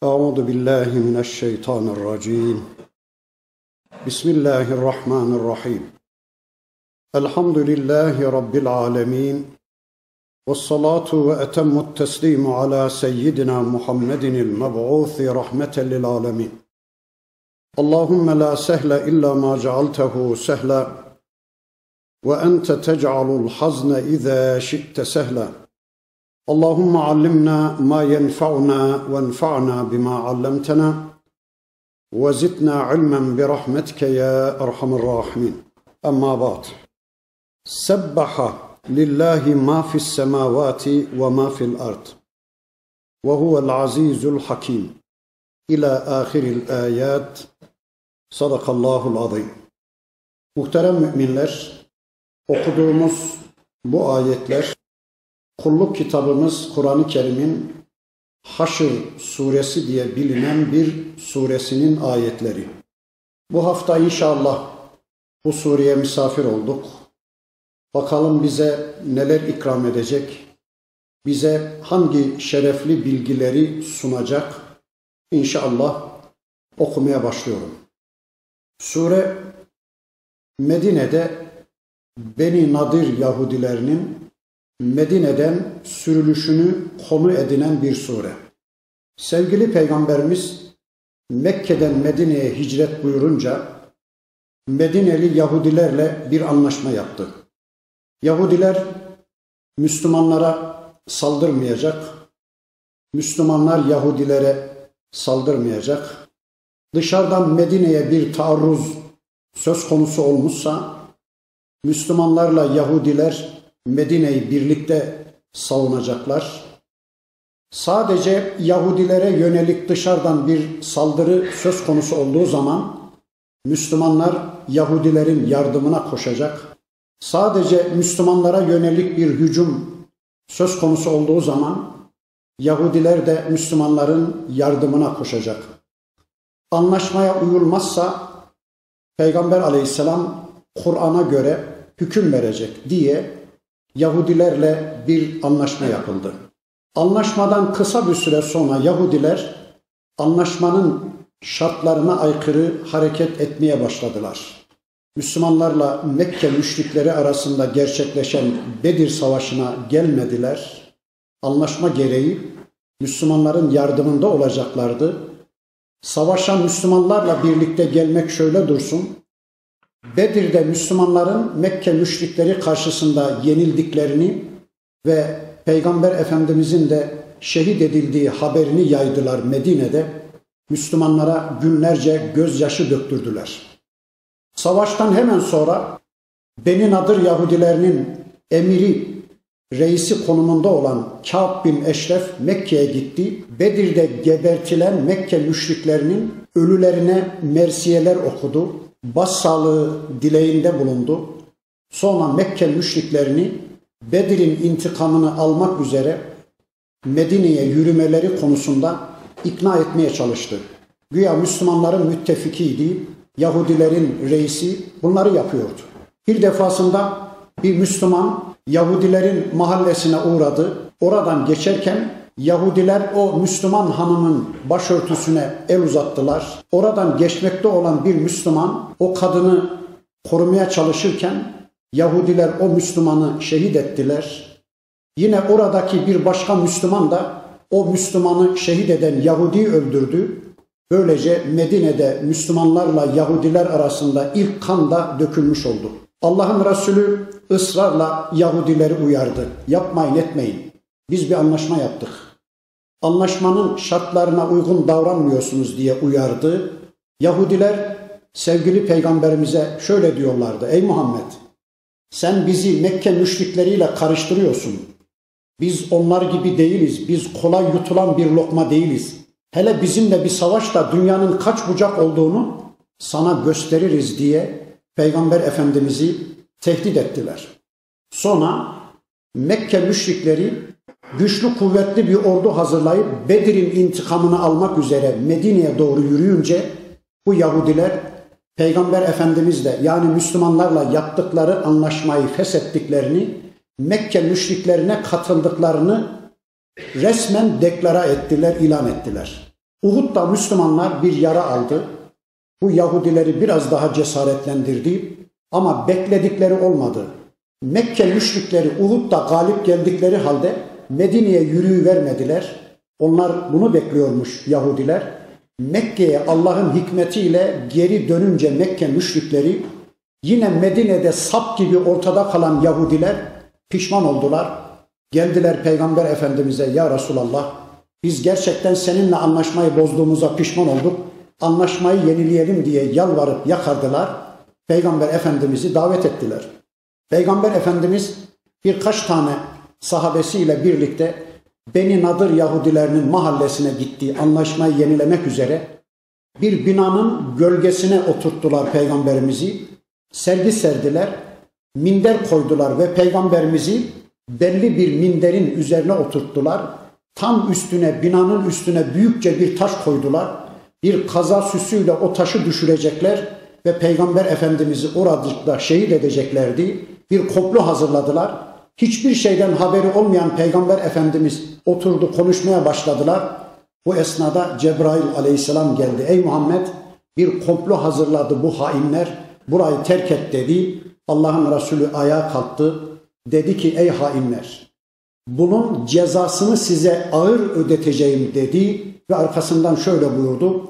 أعوذ بالله من الشيطان الرجيم. بسم الله الرحمن الرحيم. الحمد لله رب العالمين، والصلاة وأتم التسليم على سيدنا محمد المبعوث رحمة للعالمين. اللهم لا سهل إلا ما جعلته سهلا، وأنت تجعل الحزن إذا شئت سهلا. اللهم علمنا ما ينفعنا وانفعنا بما علمتنا، وزدنا علما برحمتك يا أرحم الراحمين. أما بعد، سبح لله ما في السماوات وما في الأرض وهو العزيز الحكيم إلى آخر الآيات. Sadakallahul azim. Muhterem müminler, okuduğumuz bu ayetler kulluk kitabımız Kur'an-ı Kerim'in Haşr suresi diye bilinen bir suresinin ayetleri. Bu hafta inşallah bu sureye misafir olduk. Bakalım bize neler ikram edecek, bize hangi şerefli bilgileri sunacak. İnşallah okumaya başlıyorum. Sure Medine'de Beni Nadir Yahudilerinin Medine'den sürülüşünü konu edinen bir sure. Sevgili Peygamberimiz Mekke'den Medine'ye hicret buyurunca Medineli Yahudilerle bir anlaşma yaptı. Yahudiler Müslümanlara saldırmayacak, Müslümanlar Yahudilere saldırmayacak. Dışarıdan Medine'ye bir taarruz söz konusu olmuşsa Müslümanlarla Yahudiler Medine'yi birlikte savunacaklar. Sadece Yahudilere yönelik dışarıdan bir saldırı söz konusu olduğu zaman Müslümanlar Yahudilerin yardımına koşacak. Sadece Müslümanlara yönelik bir hücum söz konusu olduğu zaman Yahudiler de Müslümanların yardımına koşacak. Anlaşmaya uyulmazsa Peygamber Aleyhisselam Kur'an'a göre hüküm verecek diye Yahudilerle bir anlaşma yapıldı. Anlaşmadan kısa bir süre sonra Yahudiler anlaşmanın şartlarına aykırı hareket etmeye başladılar. Müslümanlarla Mekke müşrikleri arasında gerçekleşen Bedir Savaşı'na gelmediler. Anlaşma gereği Müslümanların yardımında olacaklardı. Savaşan Müslümanlarla birlikte gelmek şöyle dursun. Bedir'de Müslümanların Mekke müşrikleri karşısında yenildiklerini ve Peygamber Efendimizin de şehit edildiği haberini yaydılar Medine'de. Müslümanlara günlerce gözyaşı döktürdüler. Savaştan hemen sonra Beni Nadir Yahudilerinin emiri, reisi konumunda olan Kâb bin Eşref Mekke'ye gitti. Bedir'de gebertilen Mekke müşriklerinin ölülerine mersiyeler okudu. Başsağlığı dileğinde bulundu. Sonra Mekke müşriklerini Bedir'in intikamını almak üzere Medine'ye yürümeleri konusunda ikna etmeye çalıştı. Güya Müslümanların müttefikiydi, Yahudilerin reisi bunları yapıyordu. Bir defasında bir Müslüman Yahudilerin mahallesine uğradı. Oradan geçerken Yahudiler o Müslüman hanımın başörtüsüne el uzattılar. Oradan geçmekte olan bir Müslüman o kadını korumaya çalışırken Yahudiler o Müslümanı şehit ettiler. Yine oradaki bir başka Müslüman da o Müslümanı şehit eden Yahudi'yi öldürdü. Böylece Medine'de Müslümanlarla Yahudiler arasında ilk kan da dökülmüş oldu. Allah'ın Resulü ısrarla Yahudileri uyardı. Yapmayın, etmeyin. Biz bir anlaşma yaptık. Anlaşmanın şartlarına uygun davranmıyorsunuz diye uyardı. Yahudiler sevgili Peygamberimize şöyle diyorlardı. Ey Muhammed, sen bizi Mekke müşrikleriyle karıştırıyorsun. Biz onlar gibi değiliz. Biz kolay yutulan bir lokma değiliz. Hele bizimle bir savaşta dünyanın kaç bucak olduğunu sana gösteririz diye Peygamber Efendimiz'i tehdit ettiler. Sonra Mekke müşrikleri güçlü kuvvetli bir ordu hazırlayıp Bedir'in intikamını almak üzere Medine'ye doğru yürüyünce bu Yahudiler Peygamber Efendimizle yani Müslümanlarla yaptıkları anlaşmayı feshettiklerini, Mekke müşriklerine katıldıklarını resmen deklara ettiler, ilan ettiler. Uhud'da Müslümanlar bir yara aldı. Bu Yahudileri biraz daha cesaretlendirdi ama bekledikleri olmadı. Mekke müşrikleri Uhud'da galip geldikleri halde Medine'ye yürüyüvermediler. Onlar bunu bekliyormuş Yahudiler. Mekke'ye Allah'ın hikmetiyle geri dönünce Mekke müşrikleri yine Medine'de sap gibi ortada kalan Yahudiler pişman oldular. Geldiler Peygamber Efendimiz'e, ya Resulallah biz gerçekten seninle anlaşmayı bozduğumuza pişman olduk. Anlaşmayı yenileyelim diye yalvarıp yakardılar. Peygamber Efendimiz'i davet ettiler. Peygamber Efendimiz birkaç tane sahabesiyle birlikte Beni Nadır Yahudilerinin mahallesine gitti, anlaşmayı yenilemek üzere. Bir binanın gölgesine oturttular Peygamberimizi. Sergi serdiler, minder koydular ve Peygamberimizi belli bir minderin üzerine oturttular. Tam üstüne, binanın üstüne büyükçe bir taş koydular. Bir kaza süsüyle o taşı düşürecekler ve Peygamber Efendimiz'i orada şehit edeceklerdi. Bir komplo hazırladılar. Hiçbir şeyden haberi olmayan Peygamber Efendimiz oturdu, konuşmaya başladılar. Bu esnada Cebrail aleyhisselam geldi. Ey Muhammed, bir komplo hazırladı bu hainler. Burayı terk et dedi. Allah'ın Resulü ayağa kalktı. Dedi ki ey hainler, bunun cezasını size ağır ödeteceğim dedi ve arkasından şöyle buyurdu.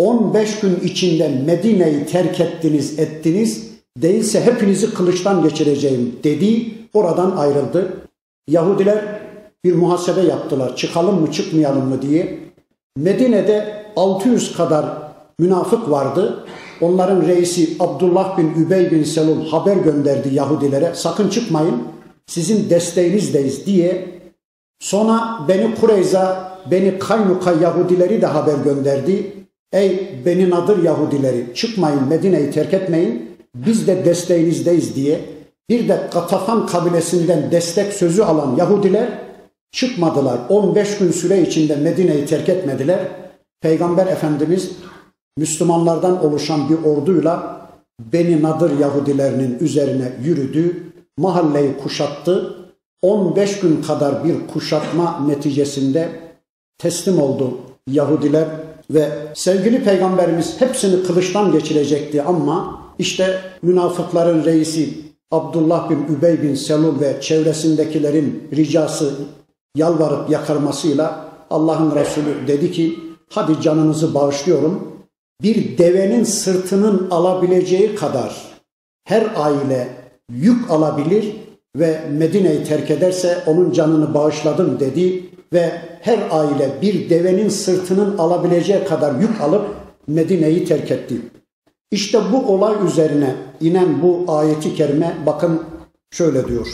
15 gün içinde Medine'yi terk ettiniz, değilse hepinizi kılıçtan geçireceğim dedi. Oradan ayrıldı. Yahudiler bir muhasebe yaptılar. Çıkalım mı çıkmayalım mı diye. Medine'de 600 kadar münafık vardı. Onların reisi Abdullah bin Übey bin Selul haber gönderdi Yahudilere. Sakın çıkmayın, sizin desteğinizdeyiz diye. Sonra Beni Kureyza, Beni Kaynuka Yahudileri de haber gönderdi. Ey Beni Nadır Yahudileri, çıkmayın, Medine'yi terk etmeyin, biz de desteğinizdeyiz diye. Bir de Gatafan kabilesinden destek sözü alan Yahudiler çıkmadılar. 15 gün süre içinde Medine'yi terk etmediler. Peygamber Efendimiz Müslümanlardan oluşan bir orduyla Beni Nadır Yahudilerinin üzerine yürüdü. Mahalleyi kuşattı. 15 gün kadar bir kuşatma neticesinde teslim oldu Yahudiler ve sevgili Peygamberimiz hepsini kılıçtan geçirecekti ama işte münafıkların reisi Abdullah bin Übey bin Selul ve çevresindekilerin ricası, yalvarıp yakarmasıyla Allah'ın Resulü dedi ki hadi canınızı bağışlıyorum. Bir devenin sırtının alabileceği kadar her aile yük alabilir ve Medine'yi terk ederse onun canını bağışladım dedi ve her aile bir devenin sırtının alabileceği kadar yük alıp Medine'yi terk etti. İşte bu olay üzerine inen bu ayeti kerime bakın şöyle diyor.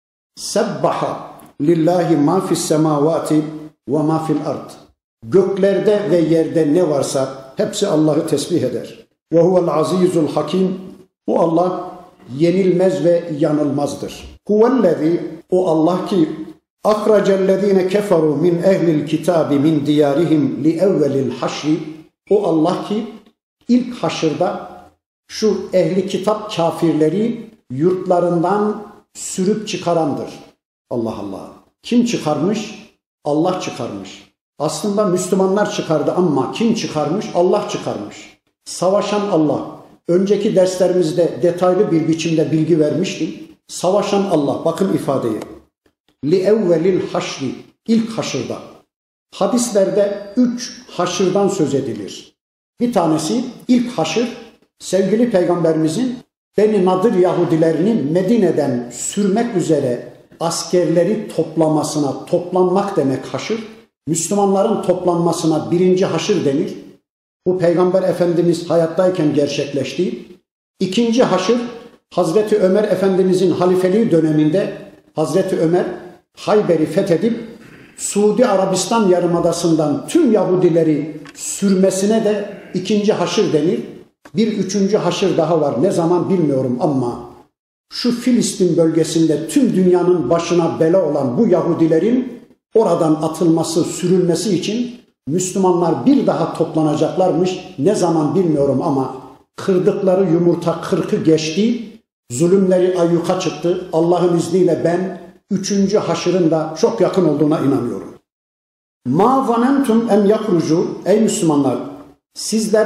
Sebbaha lillahi ma fis semavati ve ma fil ard. Göklerde ve yerde ne varsa hepsi Allah'ı tesbih eder. Ve huvel azizul hakim. O Allah yenilmez ve yanılmazdır. Huvellezî, o Allah ki ahracellezîne keferu min ehlil kitabi min diyarihim li evvelil haşri. O Allah ki ilk haşırda şu ehli kitap kafirleri yurtlarından sürüp çıkarandır. Allah Allah. Kim çıkarmış? Allah çıkarmış. Aslında Müslümanlar çıkardı ama kim çıkarmış? Allah çıkarmış. Savaşan Allah. Önceki derslerimizde detaylı bir biçimde bilgi vermiştim. Savaşan Allah. Bakın ifadeyi. Li evvelil haşri. İlk haşırda. Hadislerde 3 haşırdan söz edilir. Bir tanesi ilk haşır, sevgili Peygamberimizin Beni Nadır Yahudilerini Medine'den sürmek üzere askerleri toplamasına, toplanmak demek haşır. Müslümanların toplanmasına birinci haşır denir. Bu Peygamber Efendimiz hayattayken gerçekleşti. İkinci haşır, Hazreti Ömer Efendimizin halifeliği döneminde Hazreti Ömer Hayber'i fethedip Suudi Arabistan Yarımadası'ndan tüm Yahudileri sürmesine de ikinci haşır denir. Bir üçüncü haşır daha var. Ne zaman bilmiyorum ama şu Filistin bölgesinde tüm dünyanın başına bela olan bu Yahudilerin oradan atılması, sürülmesi için Müslümanlar bir daha toplanacaklarmış. Ne zaman bilmiyorum ama kırdıkları yumurta 40'ı geçti. Zulümleri ayyuka çıktı. Allah'ın izniyle ben 3. haşırın da çok yakın olduğuna inanıyorum. Ma zanentum en yahrucu, ey Müslümanlar, sizler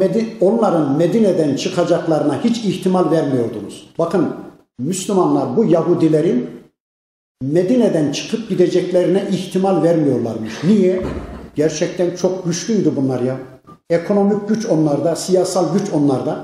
onların Medine'den çıkacaklarına hiç ihtimal vermiyordunuz. Bakın Müslümanlar bu Yahudilerin Medine'den çıkıp gideceklerine ihtimal vermiyorlarmış. Niye? Gerçekten çok güçlüydü bunlar ya. Ekonomik güç onlarda, siyasal güç onlarda,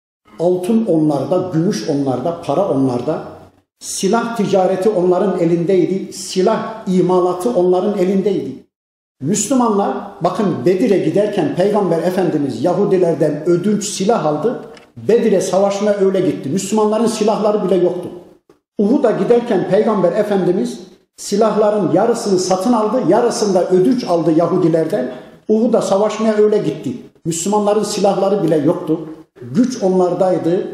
altın onlarda, gümüş onlarda, para onlarda, silah ticareti onların elindeydi, silah imalatı onların elindeydi. Müslümanlar bakın Bedir'e giderken Peygamber Efendimiz Yahudilerden ödünç silah aldı. Bedir'e savaşmaya öyle gitti. Müslümanların silahları bile yoktu. Uhud'a giderken Peygamber Efendimiz silahların yarısını satın aldı, yarısını da ödünç aldı Yahudilerden. Uhud'a savaşmaya öyle gitti. Müslümanların silahları bile yoktu. Güç onlardaydı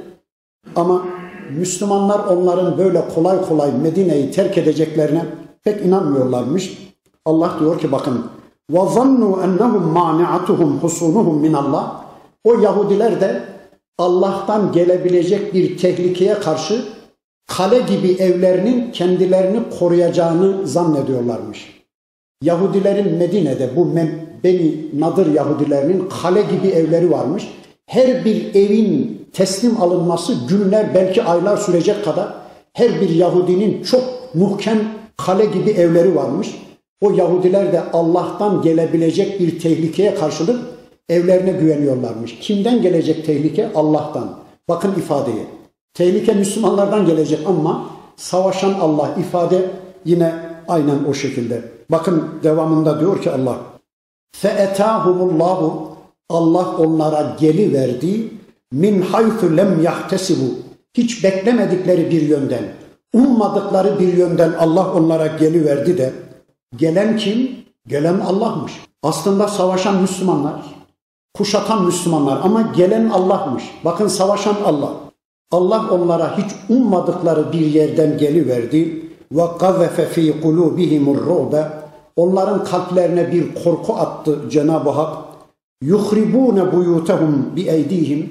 ama Müslümanlar onların böyle kolay kolay Medine'yi terk edeceklerine pek inanmıyorlarmış. Allah diyor ki bakın وَظَنُّوا أَنَّهُمْ مَانِعَتُهُمْ حُسُونُهُمْ مِنَ اللّٰهِ. O Yahudiler de Allah'tan gelebilecek bir tehlikeye karşı kale gibi evlerinin kendilerini koruyacağını zannediyorlarmış. Yahudilerin Medine'de bu Beni Nadır Yahudilerinin kale gibi evleri varmış. Her bir evin teslim alınması günler belki aylar sürecek kadar her bir Yahudinin çok muhkem kale gibi evleri varmış. O Yahudiler de Allah'tan gelebilecek bir tehlikeye karşılık evlerine güveniyorlarmış. Kimden gelecek tehlike? Allah'tan. Bakın ifadeye. Tehlike Müslümanlardan gelecek ama savaşan Allah, ifade yine aynen o şekilde. Bakın devamında diyor ki Allah فَاَتَاهُمُ اللّٰهُ. Allah onlara geliverdi. مِنْ حَيْثُ لَمْ يَحْتَسِبُوا. Hiç beklemedikleri bir yönden, ummadıkları bir yönden Allah onlara geliverdi de gelen kim? Gelen Allah'mış. Aslında savaşan Müslümanlar, kuşatan Müslümanlar ama gelen Allah'mış. Bakın savaşan Allah. Allah onlara hiç ummadıkları bir yerden geliverdi. وَقَذَفَ ف۪ي قُلُوبِهِمُ الرُّعْبَ. Onların kalplerine bir korku attı Cenab-ı Hak. يُخْرِبُونَ بُيُوتَهُمْ بِاَيْد۪يهِمْ.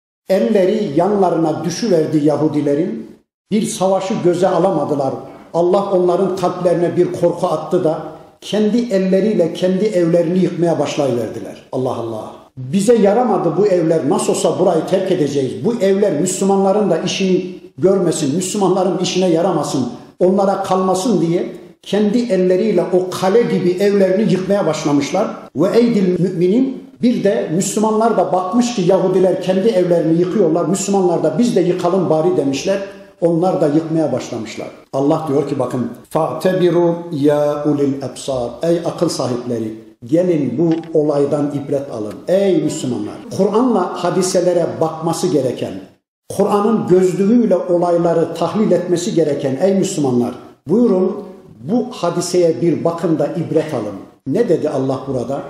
Elleri yanlarına düşüverdi Yahudilerin. Bir savaşı göze alamadılar. Allah onların kalplerine bir korku attı da kendi elleriyle kendi evlerini yıkmaya başlayıverdiler. Allah Allah. Bize yaramadı bu evler, nasıl olsa burayı terk edeceğiz. Bu evler Müslümanların da işini görmesin, Müslümanların işine yaramasın, onlara kalmasın diye kendi elleriyle o kale gibi evlerini yıkmaya başlamışlar. Ve eydil müminin, bir de Müslümanlar da bakmış ki Yahudiler kendi evlerini yıkıyorlar. Müslümanlar da biz de yıkalım bari demişler. Onlar da yıkmaya başlamışlar. Allah diyor ki bakın فَاَعْتَبِرُوا يَا اُلِي الْاَبْصَارِ. Ey akıl sahipleri, gelin bu olaydan ibret alın. Ey Müslümanlar, Kur'an'la hadiselere bakması gereken, Kur'an'ın gözlüğüyle olayları tahlil etmesi gereken ey Müslümanlar, buyurun bu hadiseye bir bakın da ibret alın. Ne dedi Allah burada?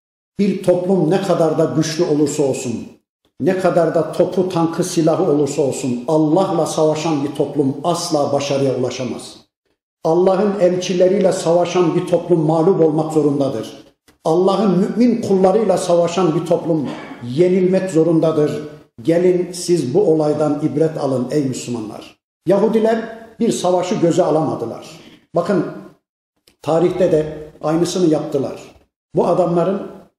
Bir toplum ne kadar da güçlü olursa olsun, ne kadar da topu, tankı, silahı olursa olsun Allah'la savaşan bir toplum asla başarıya ulaşamaz. Allah'ın elçileriyle savaşan bir toplum mağlup olmak zorundadır. Allah'ın mümin kullarıyla savaşan bir toplum yenilmek zorundadır. Gelin siz bu olaydan ibret alın ey Müslümanlar. Yahudiler bir savaşı göze alamadılar. Bakın tarihte de aynısını yaptılar. Bu adamların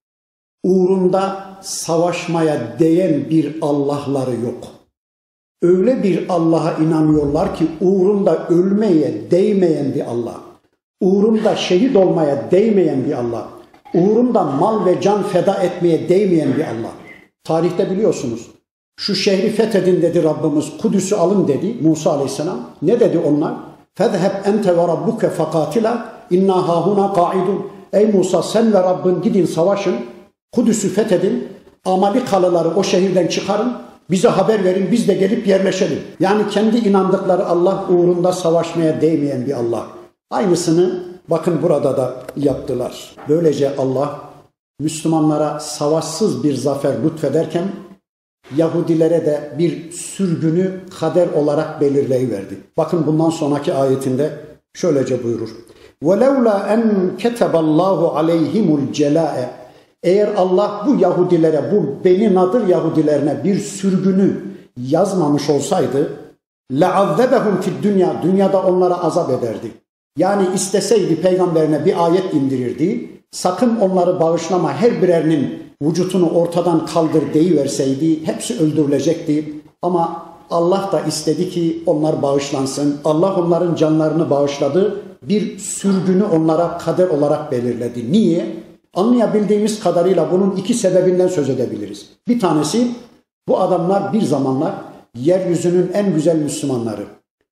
uğrunda savaşmaya değen bir Allah'ları yok. Öyle bir Allah'a inanıyorlar ki uğrunda ölmeye değmeyen bir Allah, uğrunda şehit olmaya değmeyen bir Allah, uğrunda mal ve can feda etmeye değmeyen bir Allah. Tarihte biliyorsunuz, şu şehri fethedin dedi Rabbimiz, Kudüs'ü alın dedi Musa Aleyhisselam. Ne dedi onlar? فَذْهَبْ اَنْتَ وَرَبُّكَ فَقَاتِلَا اِنَّا هَاهُنَا قَاعِدُونَ. Ey Musa, sen ve Rabbin gidin savaşın, Kudüs'ü fethedin, Amalikalıları o şehirden çıkarın, bize haber verin, biz de gelip yerleşelim. Yani kendi inandıkları Allah uğrunda savaşmaya değmeyen bir Allah. Aynısını bakın burada da yaptılar. Böylece Allah Müslümanlara savaşsız bir zafer lütfederken Yahudilere de bir sürgünü kader olarak belirleyiverdi. Bakın bundan sonraki ayetinde şöylece buyurur. وَلَوْلَا اَنْ كَتَبَ اللّٰهُ عَلَيْهِمُ الْجَلَاءَ. Eğer Allah bu Yahudilere, bu Beni Nadır Yahudilerine bir sürgünü yazmamış olsaydı لَعَذَّبَهُمْ فِي الدُّنْيَا. Dünyada onlara azap ederdi. Yani isteseydi peygamberine bir ayet indirirdi. sakın onları bağışlama, her birerinin vücutunu ortadan kaldır deyiverseydi hepsi öldürülecekti. Ama Allah da istedi ki onlar bağışlansın. Allah onların canlarını bağışladı. Bir sürgünü onlara kader olarak belirledi. Niye? Anlayabildiğimiz kadarıyla bunun iki sebebinden söz edebiliriz. Bir tanesi, bu adamlar bir zamanlar yeryüzünün en güzel Müslümanları.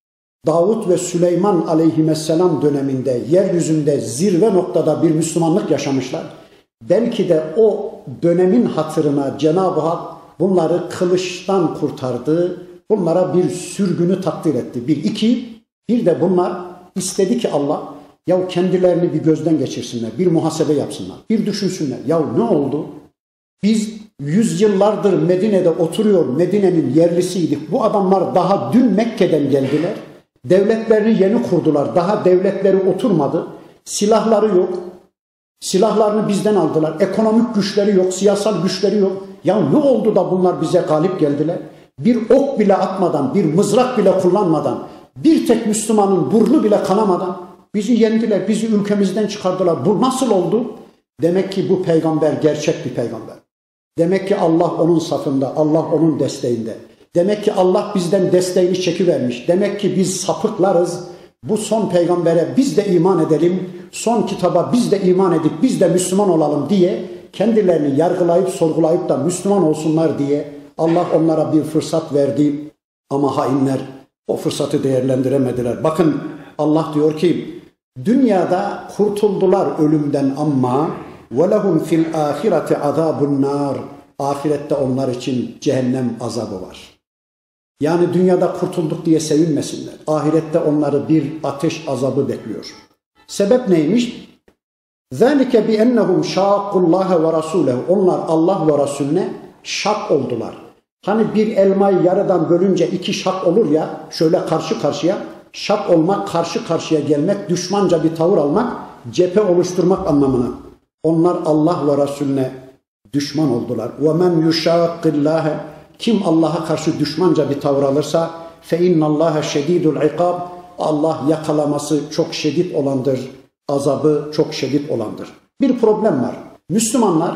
Davut ve Süleyman aleyhisselam döneminde yeryüzünde zirve noktada bir Müslümanlık yaşamışlar. Belki de o dönemin hatırına Cenab-ı Hak bunları kılıçtan kurtardı. Bunlara bir sürgünü takdir etti. Bir, iki, bir de bunlar istedi ki Allah, ya kendilerini bir gözden geçirsinler, bir muhasebe yapsınlar, bir düşünsünler. Ya ne oldu? Biz yüzyıllardır Medine'de oturuyor, Medine'nin yerlisiydik. Bu adamlar daha dün Mekke'den geldiler. Devletlerini yeni kurdular. Daha devletleri oturmadı. Silahları yok. Silahlarını bizden aldılar. Ekonomik güçleri yok, siyasal güçleri yok. Ya ne oldu da bunlar bize galip geldiler? Bir ok bile atmadan, bir mızrak bile kullanmadan, bir tek Müslümanın burnu bile kanamadan bizi yendiler, bizi ülkemizden çıkardılar. Bu nasıl oldu? Demek ki bu peygamber gerçek bir peygamber. Demek ki Allah onun safında, Allah onun desteğinde. Demek ki Allah bizden desteğini çekivermiş. Demek ki biz sapıklarız. Bu son peygambere biz de iman edelim, son kitaba biz de iman edip biz de Müslüman olalım diye kendilerini yargılayıp sorgulayıp da Müslüman olsunlar diye Allah onlara bir fırsat verdi. Ama hainler o fırsatı değerlendiremediler. Bakın Allah diyor ki dünyada kurtuldular ölümden ama وَلَهُمْ فِي الْآخِرَةِ عَذَابُ النَّارِ ahirette onlar için cehennem azabı var. Yani dünyada kurtulduk diye sevinmesinler. Ahirette onları bir ateş azabı bekliyor. Sebep neymiş? ذَٰلِكَ بِأَنَّهُمْ شَاقُّ اللّٰهَ وَرَسُولَهُ onlar Allah ve Resulüne şak oldular. Hani bir elmayı yarıdan bölünce iki şak olur ya, şöyle karşı karşıya, şak olmak, karşı karşıya gelmek, düşmanca bir tavır almak, cephe oluşturmak anlamına. Onlar Allah ve Resulüne düşman oldular. وَمَنْ يُشَاقِّ اللّٰهَ kim Allah'a karşı düşmanca bir tavır alırsa فَاِنَّ اللّٰهَ شَد۪يدُ الْعِقَابِ Allah yakalaması çok şiddet olandır, azabı çok şiddet olandır. Bir problem var. Müslümanlar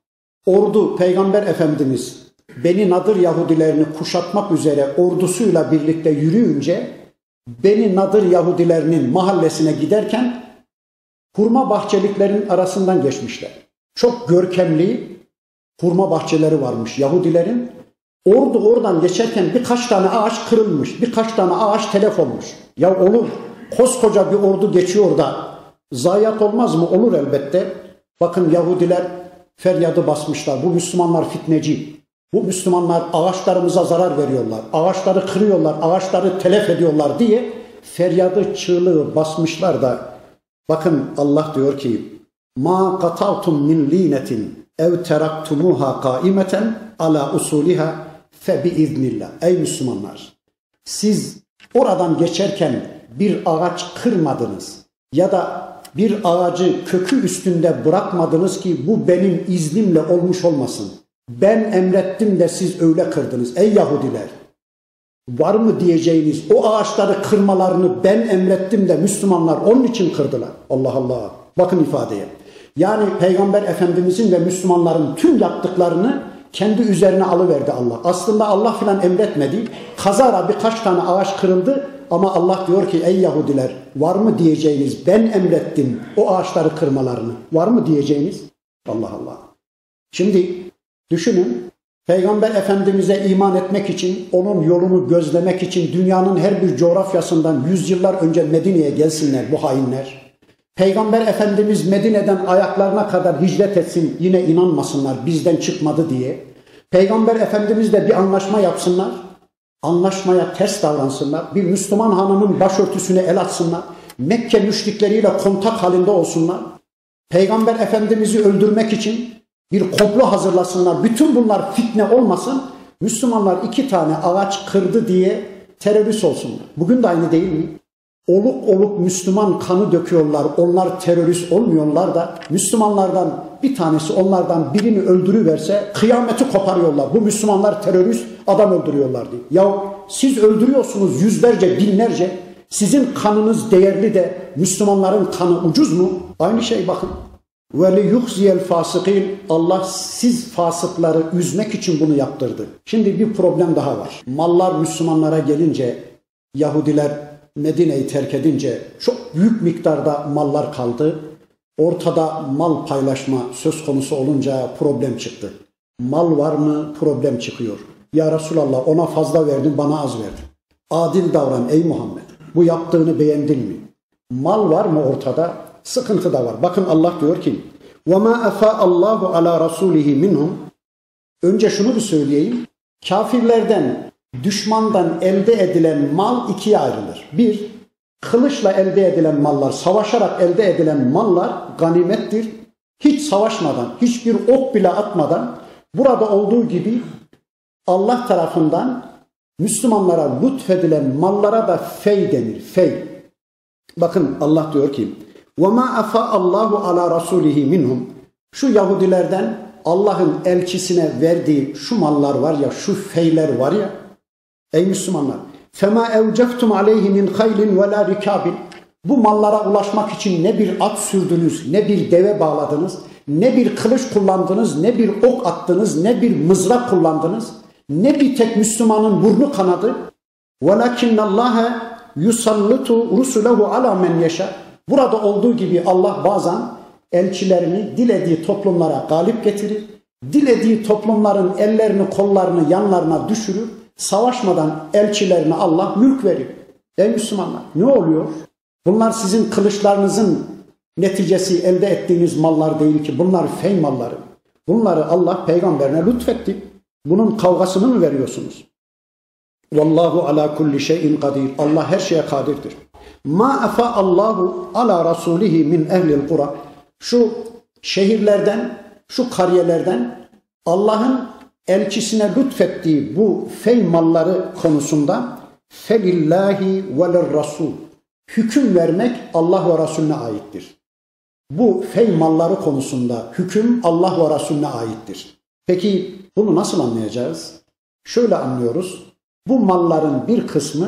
ordu, Peygamber Efendimiz Beni Nadir Yahudilerini kuşatmak üzere ordusuyla birlikte yürüyünce Beni Nadir Yahudilerinin mahallesine giderken hurma bahçeliklerin arasından geçmişler. Çok görkemli hurma bahçeleri varmış Yahudilerin. Ordu oradan geçerken birkaç tane ağaç kırılmış, birkaç tane ağaç telef olmuş. Ya olur, koskoca bir ordu geçiyor da zayiat olmaz mı? Olur elbette. Bakın Yahudiler feryadı basmışlar. Bu Müslümanlar fitneci. Bu Müslümanlar ağaçlarımıza zarar veriyorlar. Ağaçları kırıyorlar, ağaçları telef ediyorlar diye feryadı çığlığı basmışlar da bakın Allah diyor ki ma qata'tum min linetin ev teraktumuha qaimeten ala usuliha fe biiznillah. Ey Müslümanlar, siz oradan geçerken bir ağaç kırmadınız ya da bir ağacı kökü üstünde bırakmadınız ki bu benim iznimle olmuş olmasın. Ben emrettim de siz öyle kırdınız. Ey Yahudiler, var mı diyeceğiniz o ağaçları kırmalarını ben emrettim de Müslümanlar onun için kırdılar. Allah Allah. Bakın ifadeye. Yani Peygamber Efendimizin ve Müslümanların tüm yaptıklarını kendi üzerine alıverdi Allah. Aslında Allah filan emretmedi. Kazara birkaç tane ağaç kırıldı ama Allah diyor ki ey Yahudiler, var mı diyeceğiniz ben emrettim o ağaçları kırmalarını. Var mı diyeceğiniz? Allah Allah. Şimdi düşünün, Peygamber Efendimiz'e iman etmek için, onun yolunu gözlemek için dünyanın her bir coğrafyasından yüzyıllar önce Medine'ye gelsinler bu hainler. Peygamber Efendimiz Medine'den ayaklarına kadar hicret etsin, yine inanmasınlar bizden çıkmadı diye. Peygamber Efendimiz'le bir anlaşma yapsınlar, anlaşmaya ters davransınlar, bir Müslüman hanımın başörtüsüne el atsınlar, Mekke müşrikleriyle kontak halinde olsunlar. Peygamber Efendimiz'i öldürmek için bir komplo hazırlasınlar. Bütün bunlar fitne olmasın. Müslümanlar 2 tane ağaç kırdı diye terörist olsunlar. Bugün de aynı değil mi? Oluk oluk Müslüman kanı döküyorlar. Onlar terörist olmuyorlar da Müslümanlardan bir tanesi onlardan birini öldürüverse kıyameti koparıyorlar. Bu Müslümanlar terörist, adam öldürüyorlar diye. Ya siz öldürüyorsunuz yüzlerce, binlerce. Sizin kanınız değerli de Müslümanların kanı ucuz mu? Aynı şey bakın. Ve li yuhziyel fasikin. Allah siz fasıkları üzmek için bunu yaptırdı. Şimdi bir problem daha var. Mallar Müslümanlara gelince, Yahudiler Medine'yi terk edince çok büyük miktarda mallar kaldı. Ortada mal paylaşma söz konusu olunca problem çıktı. Mal var mı? Problem çıkıyor. Ya Resulallah, ona fazla verdin, bana az verdin. Adil davran ey Muhammed. Bu yaptığını beğendin mi? Mal var mı ortada? Sıkıntı da var. Bakın Allah diyor ki وَمَا أَفَاءَ اللّٰهُ عَلَى رَسُولِهِ مِنْهُمْ. Önce şunu bir söyleyeyim. Kafirlerden, düşmandan elde edilen mal ikiye ayrılır. Bir, kılıçla elde edilen mallar, savaşarak elde edilen mallar ganimettir. Hiç savaşmadan, hiçbir ok bile atmadan, burada olduğu gibi Allah tarafından Müslümanlara lütfedilen mallara da fey denir. Fey. Bakın Allah diyor ki وَمَا أَفَاءَ اللّٰهُ عَلَى رَسُولِهِ مِنْهُمْ. Şu Yahudilerden Allah'ın elçisine verdiği şu mallar var ya, şu feyler var ya, ey Müslümanlar, فَمَا اَوْجَفْتُمْ عَلَيْهِ مِنْ خَيْلٍ وَلَا رِكَابٍ. Bu mallara ulaşmak için ne bir at sürdünüz, ne bir deve bağladınız, ne bir kılıç kullandınız, ne bir ok attınız, ne bir mızrak kullandınız, ne bir tek Müslümanın burnu kanadı. وَلَكِنَّ اللّٰهَ يُسَلِّطُ رُسُلَهُ عَلَى مَنْ يَشَاءُ. Burada olduğu gibi Allah bazen elçilerini dilediği toplumlara galip getirir, dilediği toplumların ellerini kollarını yanlarına düşürür, savaşmadan elçilerine Allah mülk verir. Ey Müslümanlar, ne oluyor? Bunlar sizin kılıçlarınızın neticesi, elde ettiğiniz mallar değil ki, bunlar fey malları. Bunları Allah peygamberine lütfetti. Bunun kavgasını mı veriyorsunuz? Vallahu ala kulli şeyin kadir. Allah her şeye kadirdir. Ma afa Allahu ala rasulihi min ehlil kura. Şu şehirlerden, şu kariyelerden Allah'ın elçisine lütfettiği bu fey malları konusunda felillahi velir rasul. Hüküm vermek Allah ve Resulüne aittir. Bu fey malları konusunda hüküm Allah ve Resulüne aittir. Peki bunu nasıl anlayacağız? Şöyle anlıyoruz. Bu malların bir kısmı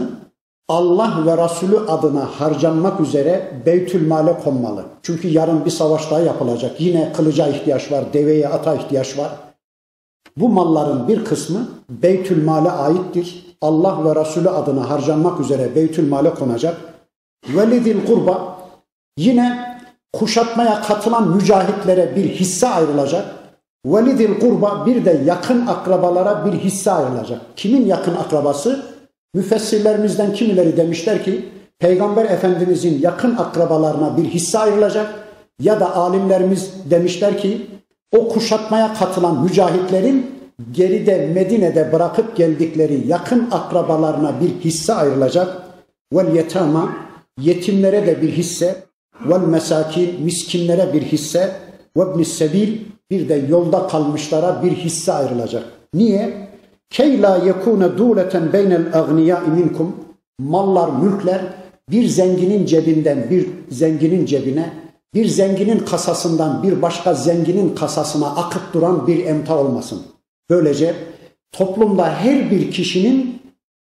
Allah ve Resulü adına harcanmak üzere Beytülmal'e konmalı. Çünkü yarın bir savaş daha yapılacak. Yine kılıca ihtiyaç var, deveye, ata ihtiyaç var. Bu malların bir kısmı Beytülmal'e aittir. Allah ve Resulü adına harcanmak üzere Beytülmal'e konacak. Velidil kurba, yine kuşatmaya katılan mücahitlere bir hisse ayrılacak. Velidil kurba, bir de yakın akrabalara bir hisse ayrılacak. Kimin yakın akrabası? Müfessirlerimizden kimileri demişler ki Peygamber Efendimizin yakın akrabalarına bir hisse ayrılacak, ya da alimlerimiz demişler ki o kuşatmaya katılan mücahitlerin geride Medine'de bırakıp geldikleri yakın akrabalarına bir hisse ayrılacak. Vel yetama, yetimlere de bir hisse, vel mesakin, miskinlere bir hisse, ve ibnis sebil, bir de yolda kalmışlara bir hisse ayrılacak. Niye? Key la yekune duleten beynel agniya minkum. Mallar, mülkler bir zenginin cebinden bir zenginin cebine, bir zenginin kasasından bir başka zenginin kasasına akıp duran bir emtia olmasın. Böylece toplumda her bir kişinin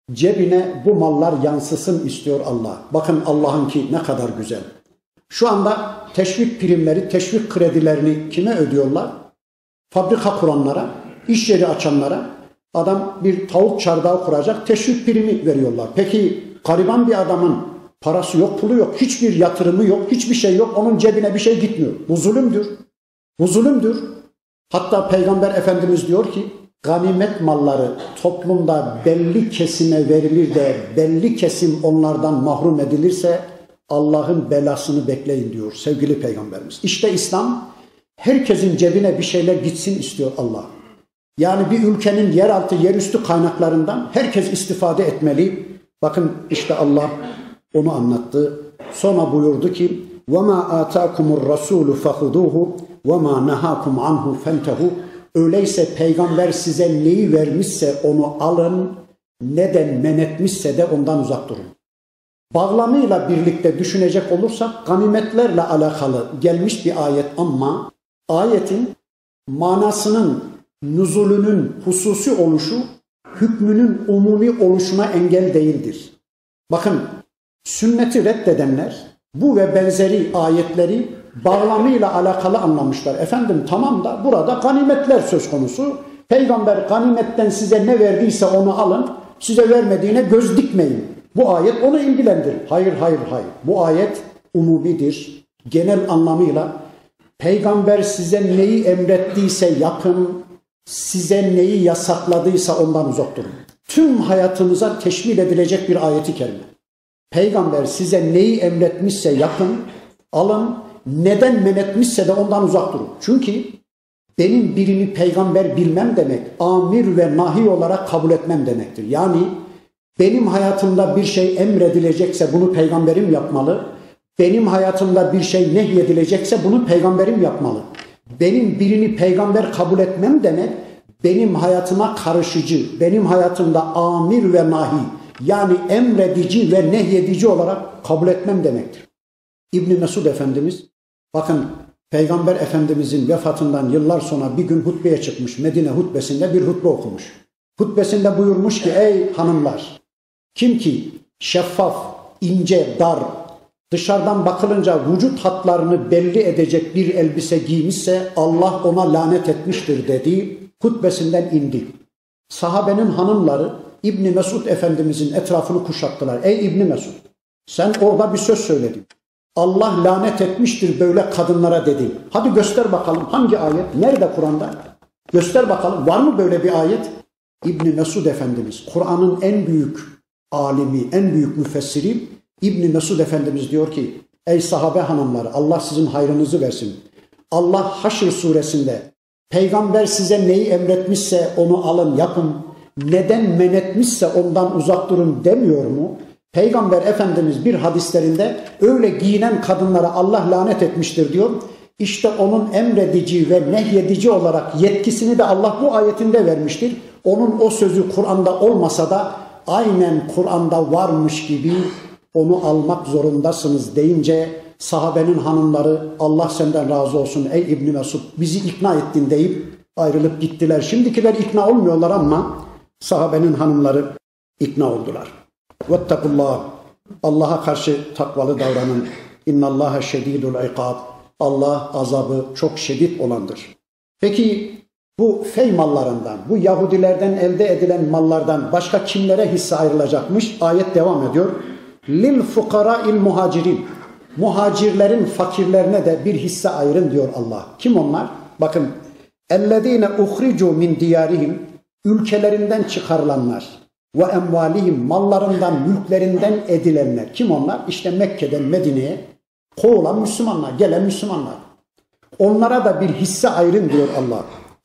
cebine bu mallar yansısın istiyor Allah. Bakın Allah'ınki ne kadar güzel. Şu anda teşvik primleri, teşvik kredilerini kime ödüyorlar? Fabrika kuranlara, iş yeri açanlara. Adam bir tavuk çardağı kuracak, teşvik primi veriyorlar. Peki gariban bir adamın parası yok, pulu yok, hiçbir yatırımı yok, hiçbir şey yok, onun cebine bir şey gitmiyor. Bu zulümdür. Bu zulümdür. Hatta Peygamber Efendimiz diyor ki ganimet malları toplumda belli kesime verilir de belli kesim onlardan mahrum edilirse Allah'ın belasını bekleyin diyor sevgili Peygamberimiz. İşte İslam herkesin cebine bir şeyler gitsin istiyor Allah. Yani bir ülkenin yeraltı, yerüstü kaynaklarından herkes istifade etmeli. Bakın işte Allah onu anlattı. Sonra buyurdu ki وَمَا آتَاكُمُ الرَّسُولُ فَخُذُوهُ وَمَا نَهَاكُمْ عَنْهُ فَانْتَهُ. Öyleyse peygamber size neyi vermişse onu alın, neden men etmişse de ondan uzak durun. Bağlamıyla birlikte düşünecek olursak ganimetlerle alakalı gelmiş bir ayet ama ayetin manasının, nüzulünün hususi oluşu, hükmünün umumi oluşuna engel değildir. Bakın sünneti reddedenler bu ve benzeri ayetleri bağlamıyla alakalı anlamışlar. Efendim tamam da burada ganimetler söz konusu. Peygamber ganimetten size ne verdiyse onu alın, size vermediğine göz dikmeyin. Bu ayet onu ilgilendirir. Hayır, hayır, hayır. Bu ayet umumidir. Genel anlamıyla Peygamber size neyi emrettiyse yapın, size neyi yasakladıysa ondan uzak durun. Tüm hayatınıza teşmil edilecek bir ayeti kerime. Peygamber size neyi emretmişse yapın, alın, neden men etmişse de ondan uzak durun. Çünkü benim birini peygamber bilmem demek, amir ve nahi olarak kabul etmem demektir. Yani benim hayatımda bir şey emredilecekse bunu peygamberim yapmalı. Benim hayatımda bir şey nehyedilecekse bunu peygamberim yapmalı. Benim birini peygamber kabul etmem demek, benim hayatıma karışıcı, benim hayatımda amir ve nahi, yani emredici ve nehyedici olarak kabul etmem demektir. İbn Mesud Efendimiz, bakın Peygamber Efendimizin vefatından yıllar sonra bir gün hutbeye çıkmış, Medine hutbesinde bir hutbe okumuş. Hutbesinde buyurmuş ki, ey hanımlar, kim ki şeffaf, ince, dar, dışarıdan bakılınca vücut hatlarını belli edecek bir elbise giymişse Allah ona lanet etmiştir dedi, hutbesinden indi. Sahabenin hanımları İbn Mesud Efendimizin etrafını kuşattılar. Ey İbn Mesud, sen orada bir söz söyledin. Allah lanet etmiştir böyle kadınlara dedi. Hadi göster bakalım hangi ayet? Nerede Kur'an'da? Göster bakalım, var mı böyle bir ayet? İbn Mesud Efendimiz, Kur'an'ın en büyük alimi, en büyük müfessiri İbn Mesud Efendimiz diyor ki, ey sahabe hanımları, Allah sizin hayrınızı versin. Allah Haşr suresinde Peygamber size neyi emretmişse onu alın yapın, neden men etmişse ondan uzak durun demiyor mu? Peygamber Efendimiz bir hadislerinde öyle giyinen kadınlara Allah lanet etmiştir diyor. İşte onun emredici ve nehyedici olarak yetkisini de Allah bu ayetinde vermiştir. Onun o sözü Kur'an'da olmasa da aynen Kur'an'da varmış gibi onu almak zorundasınız deyince sahabenin hanımları Allah senden razı olsun ey İbn Mesud bizi ikna ettin deyip ayrılıp gittiler. Şimdikiler ikna olmuyorlar ama sahabenin hanımları ikna oldular. Vettekullah, Allah'a karşı takvalı davranın. İnnallâhe şedîdul ikâb. Allah azabı çok şiddet olandır. Peki bu fey mallarından, bu Yahudilerden elde edilen mallardan başka kimlere hisse ayrılacakmış? Ayet devam ediyor. Lil fukara'il muhacirin. Muhacirlerin fakirlerine de bir hisse ayırın diyor Allah. Kim onlar? Bakın. Ellezîne uhricu min diyarihim. Ülkelerinden çıkarılanlar. Ve emvalihim, mallarından, mülklerinden edilenler. Kim onlar? İşte Mekke'den Medine'ye kovulan Müslümanlar, gelen Müslümanlar. Onlara da bir hisse ayırın diyor Allah.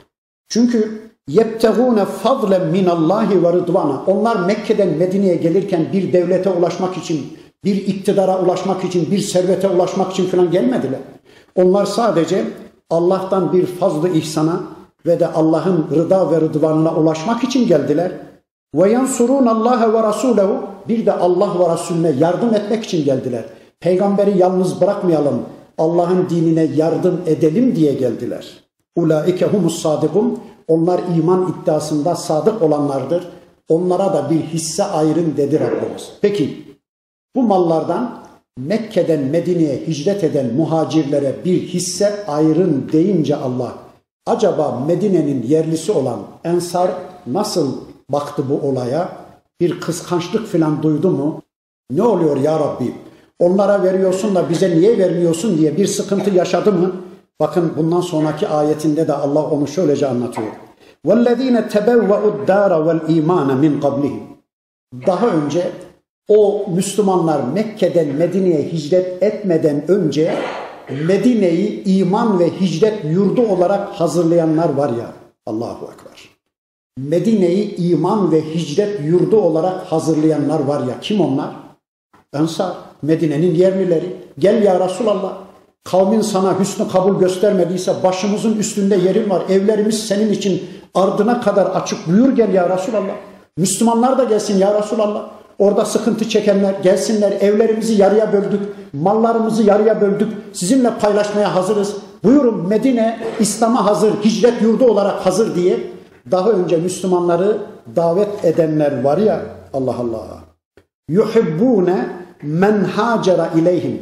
Çünkü yebtegûne fadlen minallahi ve rıdvana. Onlar Mekke'den Medine'ye gelirken bir devlete ulaşmak için, bir iktidara ulaşmak için, bir servete ulaşmak için falan gelmediler. Onlar sadece Allah'tan bir fazl-ı ihsana ve de Allah'ın rıda ve rıdvanına ulaşmak için geldiler. Ve yansurun Allah ve Rasulehu, bir de Allah ve Resulüne yardım etmek için geldiler. Peygamberi yalnız bırakmayalım, Allah'ın dinine yardım edelim diye geldiler. Ulaike humus sadikun, onlar iman iddiasında sadık olanlardır. Onlara da bir hisse ayırın dedi Rabbimiz. Peki bu mallardan Mekke'den Medine'ye hicret eden muhacirlere bir hisse ayırın deyince Allah, acaba Medine'nin yerlisi olan Ensar nasıl baktı bu olaya? Bir kıskançlık falan duydu mu? Ne oluyor ya Rabbi? Onlara veriyorsun da bize niye vermiyorsun diye bir sıkıntı yaşadı mı? Bakın bundan sonraki ayetinde de Allah onu şöylece anlatıyor. وَالَّذ۪ينَ تَبَوَّعُ الدَّارَ وَالْا۪يمَانَ مِنْ قَبْلِهِمْ. Daha önce o Müslümanlar Mekke'den Medine'ye hicret etmeden önce Medine'yi iman ve hicret yurdu olarak hazırlayanlar var ya, Allahu Ekber. Medine'yi iman ve hicret yurdu olarak hazırlayanlar var ya, kim onlar? Ensar, Medine'nin yerlileri. Gel ya Resulallah, kavmin sana hüsnü kabul göstermediyse başımızın üstünde yerin var. Evlerimiz senin için ardına kadar açık, buyur gel ya Resulallah. Müslümanlar da gelsin ya Resulallah. Orada sıkıntı çekenler gelsinler, evlerimizi yarıya böldük, mallarımızı yarıya böldük, sizinle paylaşmaya hazırız. Buyurun Medine İslam'a hazır, hicret yurdu olarak hazır diye daha önce Müslümanları davet edenler var ya, Allah Allah. Yuhibbune men hacera ileyhim.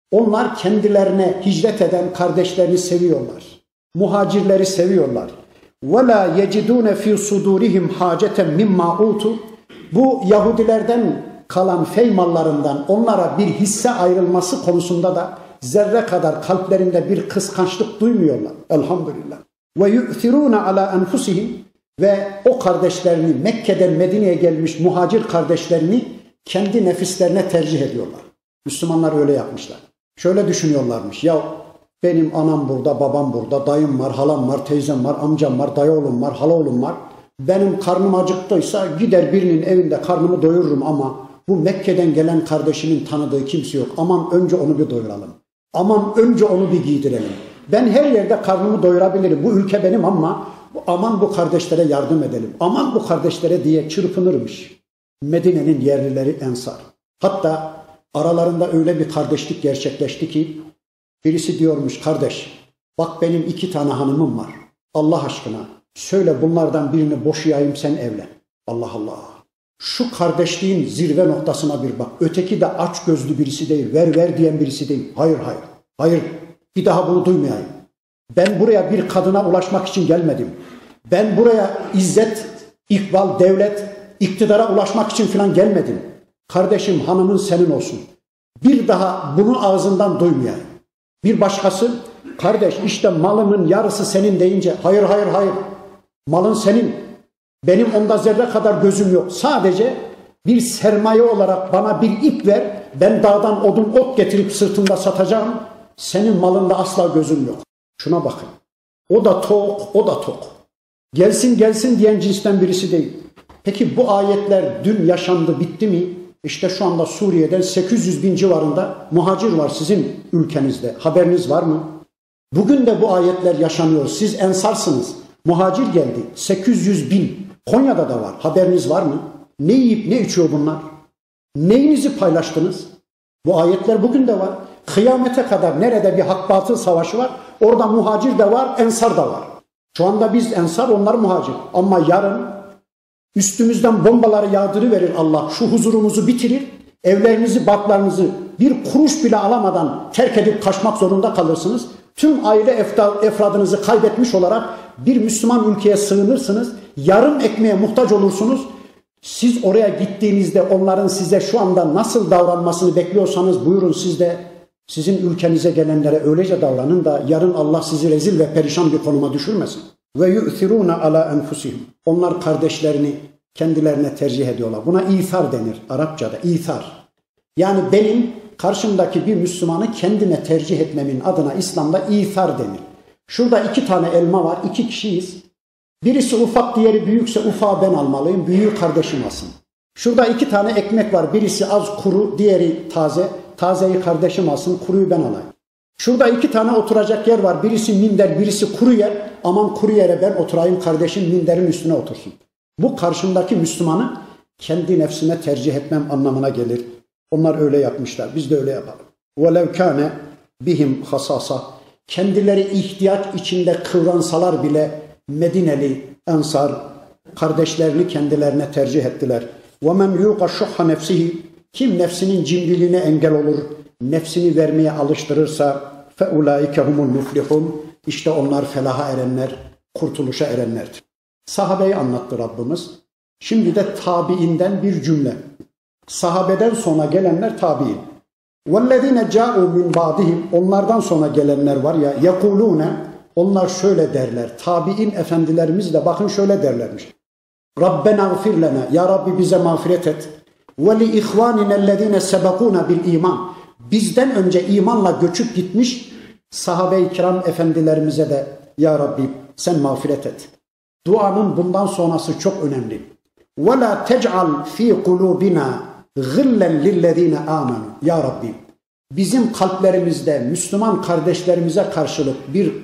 Onlar kendilerine hicret eden kardeşlerini seviyorlar. Muhacirleri seviyorlar. وَلَا يَجِدُونَ فِي صُدُورِهِمْ حَاجَةً مِمَّا اُوتُوا. Bu Yahudilerden kalan fey mallarından onlara bir hisse ayrılması konusunda da zerre kadar kalplerinde bir kıskançlık duymuyorlar. Elhamdülillah. وَيُؤْثِرُونَ عَلَى أَنْفُسِهِمْ. Ve o kardeşlerini, Mekke'den Medine'ye gelmiş muhacir kardeşlerini kendi nefislerine tercih ediyorlar. Müslümanlar öyle yapmışlar. Şöyle düşünüyorlarmış. Ya benim anam burada, babam burada, dayım var, halam var, teyzem var, amcam var, dayıoğlum var, halaoğlum var. Benim karnım acıktıysa gider birinin evinde karnımı doyururum ama bu Mekke'den gelen kardeşimin tanıdığı kimse yok. Aman önce onu bir doyuralım. Aman önce onu bir giydirelim. Ben her yerde karnımı doyurabilirim. Bu ülke benim ama aman bu kardeşlere yardım edelim. Aman bu kardeşlere diye çırpınırmış Medine'nin yerlileri Ensar. Hatta aralarında öyle bir kardeşlik gerçekleşti ki birisi diyormuş, kardeş bak benim 2 tane hanımım var. Allah aşkına söyle bunlardan birini boşayayım, sen evlen. Allah Allah. Şu kardeşliğin zirve noktasına bir bak. Öteki de aç gözlü birisi değil. Ver ver diyen birisi değil. Hayır hayır. Hayır. Bir daha bunu duymayayım. Ben buraya bir kadına ulaşmak için gelmedim. Ben buraya izzet, ikbal, devlet, iktidara ulaşmak için falan gelmedim. Kardeşim, hanımın senin olsun. Bir daha bunu ağzından duymayayım. Bir başkası, kardeş işte malımın yarısı senin deyince, hayır hayır hayır. Malın senin. Benim onda zerre kadar gözüm yok. Sadece bir sermaye olarak bana bir ip ver. Ben dağdan odun ot getirip sırtımda satacağım. Senin malında asla gözüm yok. Şuna bakın. O da tok, o da tok. Gelsin gelsin diyen cinsten birisi değil. Peki bu ayetler dün yaşandı, bitti mi? İşte şu anda Suriye'den 800 bin civarında muhacir var sizin ülkenizde. Haberiniz var mı? Bugün de bu ayetler yaşanıyor. Siz ensarsınız. Muhacir geldi. 800 bin. Konya'da da var. Haberiniz var mı? Ne yiyip ne içiyor bunlar? Neyinizi paylaştınız? Bu ayetler bugün de var. Kıyamete kadar nerede bir hak batıl savaşı var, orada muhacir de var, ensar da var. Şu anda biz ensar, onlar muhacir. Ama yarın üstümüzden bombaları yağdırıverir Allah. Şu huzurumuzu bitirir. Evlerinizi, barklarınızı bir kuruş bile alamadan terk edip kaçmak zorunda kalırsınız. Tüm aile efradınızı kaybetmiş olarak bir Müslüman ülkeye sığınırsınız. Yarım ekmeğe muhtaç olursunuz. Siz oraya gittiğinizde onların size şu anda nasıl davranmasını bekliyorsanız buyurun siz de sizin ülkenize gelenlere öylece davranın da yarın Allah sizi rezil ve perişan bir konuma düşürmesin. Ve yu'thirûne alâ enfusihim. Onlar kardeşlerini kendilerine tercih ediyorlar. Buna ithar denir Arapçada, ithar. Yani benim karşımdaki bir Müslümanı kendine tercih etmemin adına İslam'da ithar denir. Şurada 2 tane elma var, 2 kişiyiz. Birisi ufak, diğeri büyükse ufağı ben almalıyım, büyüğü kardeşim alsın. Şurada 2 tane ekmek var, birisi az kuru, diğeri taze. Tazeyi kardeşim alsın, kuruyu ben alayım. Şurada 2 tane oturacak yer var, birisi minder, birisi kuru yer. Aman kuru yere ben oturayım, kardeşim minderin üstüne otursun. Bu karşımdaki Müslümanı kendi nefsine tercih etmem anlamına gelir. Onlar öyle yapmışlar, biz de öyle yapalım. وَلَوْ كَانَ بِهِمْ خَصَاصًا. Kendileri ihtiyaç içinde kıvransalar bile Medineli Ensar kardeşlerini kendilerine tercih ettiler. وَمَنْ يُوقَ شُحَّ نَفْسِهِ. Kim nefsinin cimriliğine engel olur, nefsini vermeye alıştırırsa فَاُولَٰئِكَ هُمُ الْمُفْلِحُونَ. İşte onlar felaha erenler, kurtuluşa erenlerdir. Sahabeyi anlattı Rabbimiz. Şimdi de tabiinden bir cümle. Sahabeden sonra gelenler tabiin. وَالَّذ۪ينَ جَاءُوا مِنْ بَعْدِهِمْ. Onlardan sonra gelenler var ya, يَقُولُونَ. Onlar şöyle derler. Tabiin efendilerimiz de bakın şöyle derlermiş. رَبَّنَا اغْفِرْ لَنَا. Ya Rabbi bize mağfiret et. وَلِإِخْوَانِنَا الَّذ۪ينَ سَبَقُونَ بِالْا۪يمَانِ. Bizden önce imanla göçüp gitmiş sahabe-i kiram efendilerimize de Ya Rabbi sen mağfiret et. Duanın bundan sonrası çok önemli. وَلَا تَجْعَلْ ف۪ي قُلُوبِنَا غِلًّا لِلَّذ۪ينَ آمَنُوا. Ya Rabbi bizim kalplerimizde Müslüman kardeşlerimize karşılık bir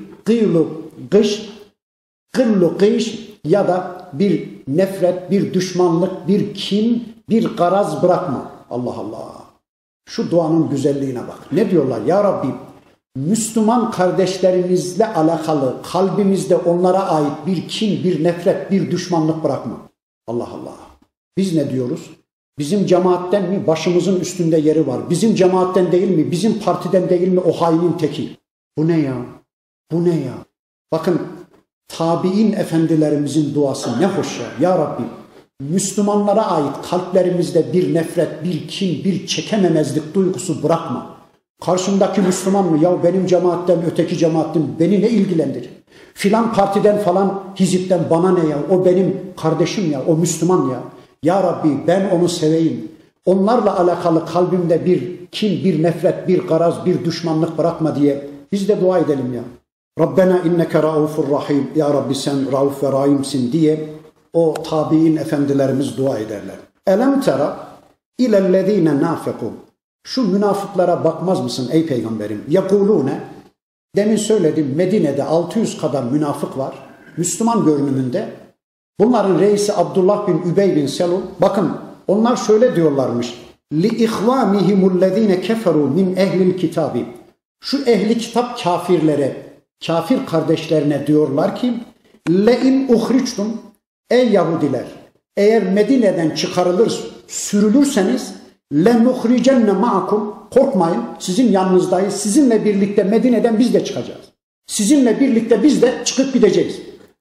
gıllu kış ya da bir nefret, bir düşmanlık, bir kin, bir garaz bırakma. Allah Allah. Şu duanın güzelliğine bak. Ne diyorlar? Ya Rabbi Müslüman kardeşlerimizle alakalı kalbimizde onlara ait bir kin, bir nefret, bir düşmanlık bırakma. Allah Allah. Biz ne diyoruz? Bizim cemaatten mi? Başımızın üstünde yeri var. Bizim cemaatten değil mi? Bizim partiden değil mi? O hainin teki. Bu ne ya? Bu ne ya? Bakın tabi'in efendilerimizin duası ne hoş ya. Ya Rabbi Müslümanlara ait kalplerimizde bir nefret, bir kin, bir çekememezlik duygusu bırakma. Karşımdaki Müslüman mı? Ya benim cemaatten, öteki cemaatten beni ne ilgilendirir? Filan partiden falan hizipten bana ne ya? O benim kardeşim ya, o Müslüman ya. Ya Rabbi ben onu seveyim. Onlarla alakalı kalbimde bir kin, bir nefret, bir garaz, bir düşmanlık bırakma diye biz de dua edelim ya. Rabbena inneke raufur rahim. Ya Rabbi sen rauf ve rahimsin diye o tabi'in efendilerimiz dua ederler. Elem tera ilellezine nafeku. Şu münafıklara bakmaz mısın ey peygamberim? Yekulune. Demin söyledim Medine'de 600 kadar münafık var. Müslüman görünümünde. Bunların reisi Abdullah bin Übey bin Selul. Bakın onlar şöyle diyorlarmış. Li ihvanihimullezine keferu min ehlil kitabi. Şu ehli kitap kafirlere, kafir kardeşlerine diyorlar ki le in uhrictum. Ey Yahudiler, eğer Medine'den çıkarılır, sürülürseniz lenuhricenne ma'akum. Korkmayın, sizin yanınızdayız. Sizinle birlikte Medine'den biz de çıkacağız. Sizinle birlikte biz de çıkıp gideceğiz.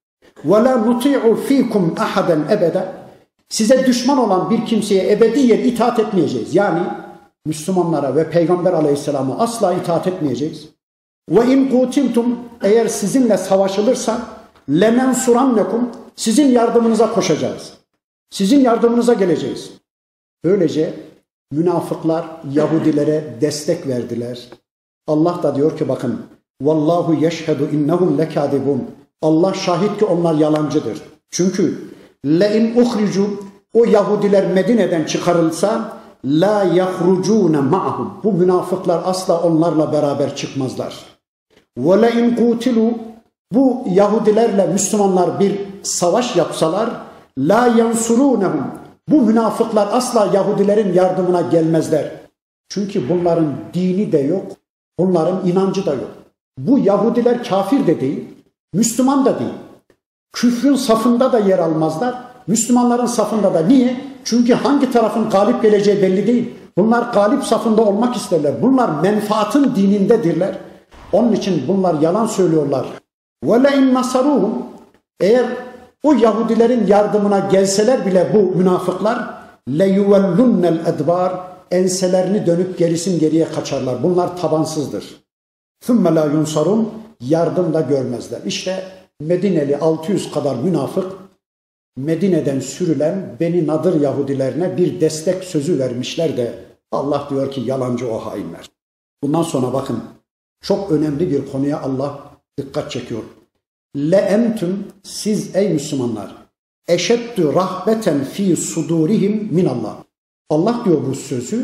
وَلَا نُطِيعُ ف۪يكُمْ اَحَدًا اَبَدًا. Size düşman olan bir kimseye ebediyen itaat etmeyeceğiz. Yani Müslümanlara ve Peygamber Aleyhisselam'a asla itaat etmeyeceğiz. وَاِنْ قُوتِلْتُمْ. Eğer sizinle savaşılırsa لَنَنْصُرَنَّكُمْ. Sizin yardımınıza koşacağız. Sizin yardımınıza geleceğiz. Böylece münafıklar Yahudilere destek verdiler. Allah da diyor ki bakın Vallahu yeşhedü innehum lekadibun. Allah şahit ki onlar yalancıdır. Çünkü le'in uhricu. O Yahudiler Medine'den çıkarılsa la yahrucune ma'hum. Bu münafıklar asla onlarla beraber çıkmazlar. Ve le'in kutilu. Bu Yahudilerle Müslümanlar bir savaş yapsalar la yansurunehum. Bu münafıklar asla Yahudilerin yardımına gelmezler. Çünkü bunların dini de yok, bunların inancı da yok. Bu Yahudiler kafir de değil, Müslüman da değil. Küfrün safında da yer almazlar, Müslümanların safında da. Niye? Çünkü hangi tarafın galip geleceği belli değil. Bunlar galip safında olmak isterler. Bunlar menfaatın dinindedirler. Onun için bunlar yalan söylüyorlar. وَلَاِنْ نَصَرُوهُمْ. Eğer o Yahudilerin yardımına gelseler bile bu münafıklar لَيُوَلُّنَّ الْاَدْبَارِ. Enselerini dönüp gerisin geriye kaçarlar. Bunlar tabansızdır. ثُمَّ لَا يُنْصَرُونَ. Yardım da görmezler. İşte Medineli 600 kadar münafık Medine'den sürülen Beni Nadır Yahudilerine bir destek sözü vermişler de Allah diyor ki yalancı o hainler. Bundan sonra bakın çok önemli bir konuya Allah dikkat çekiyor. Le'entüm. Siz ey Müslümanlar eşeddü rahbeten fi sudurihim minallah. Allah diyor bu sözü.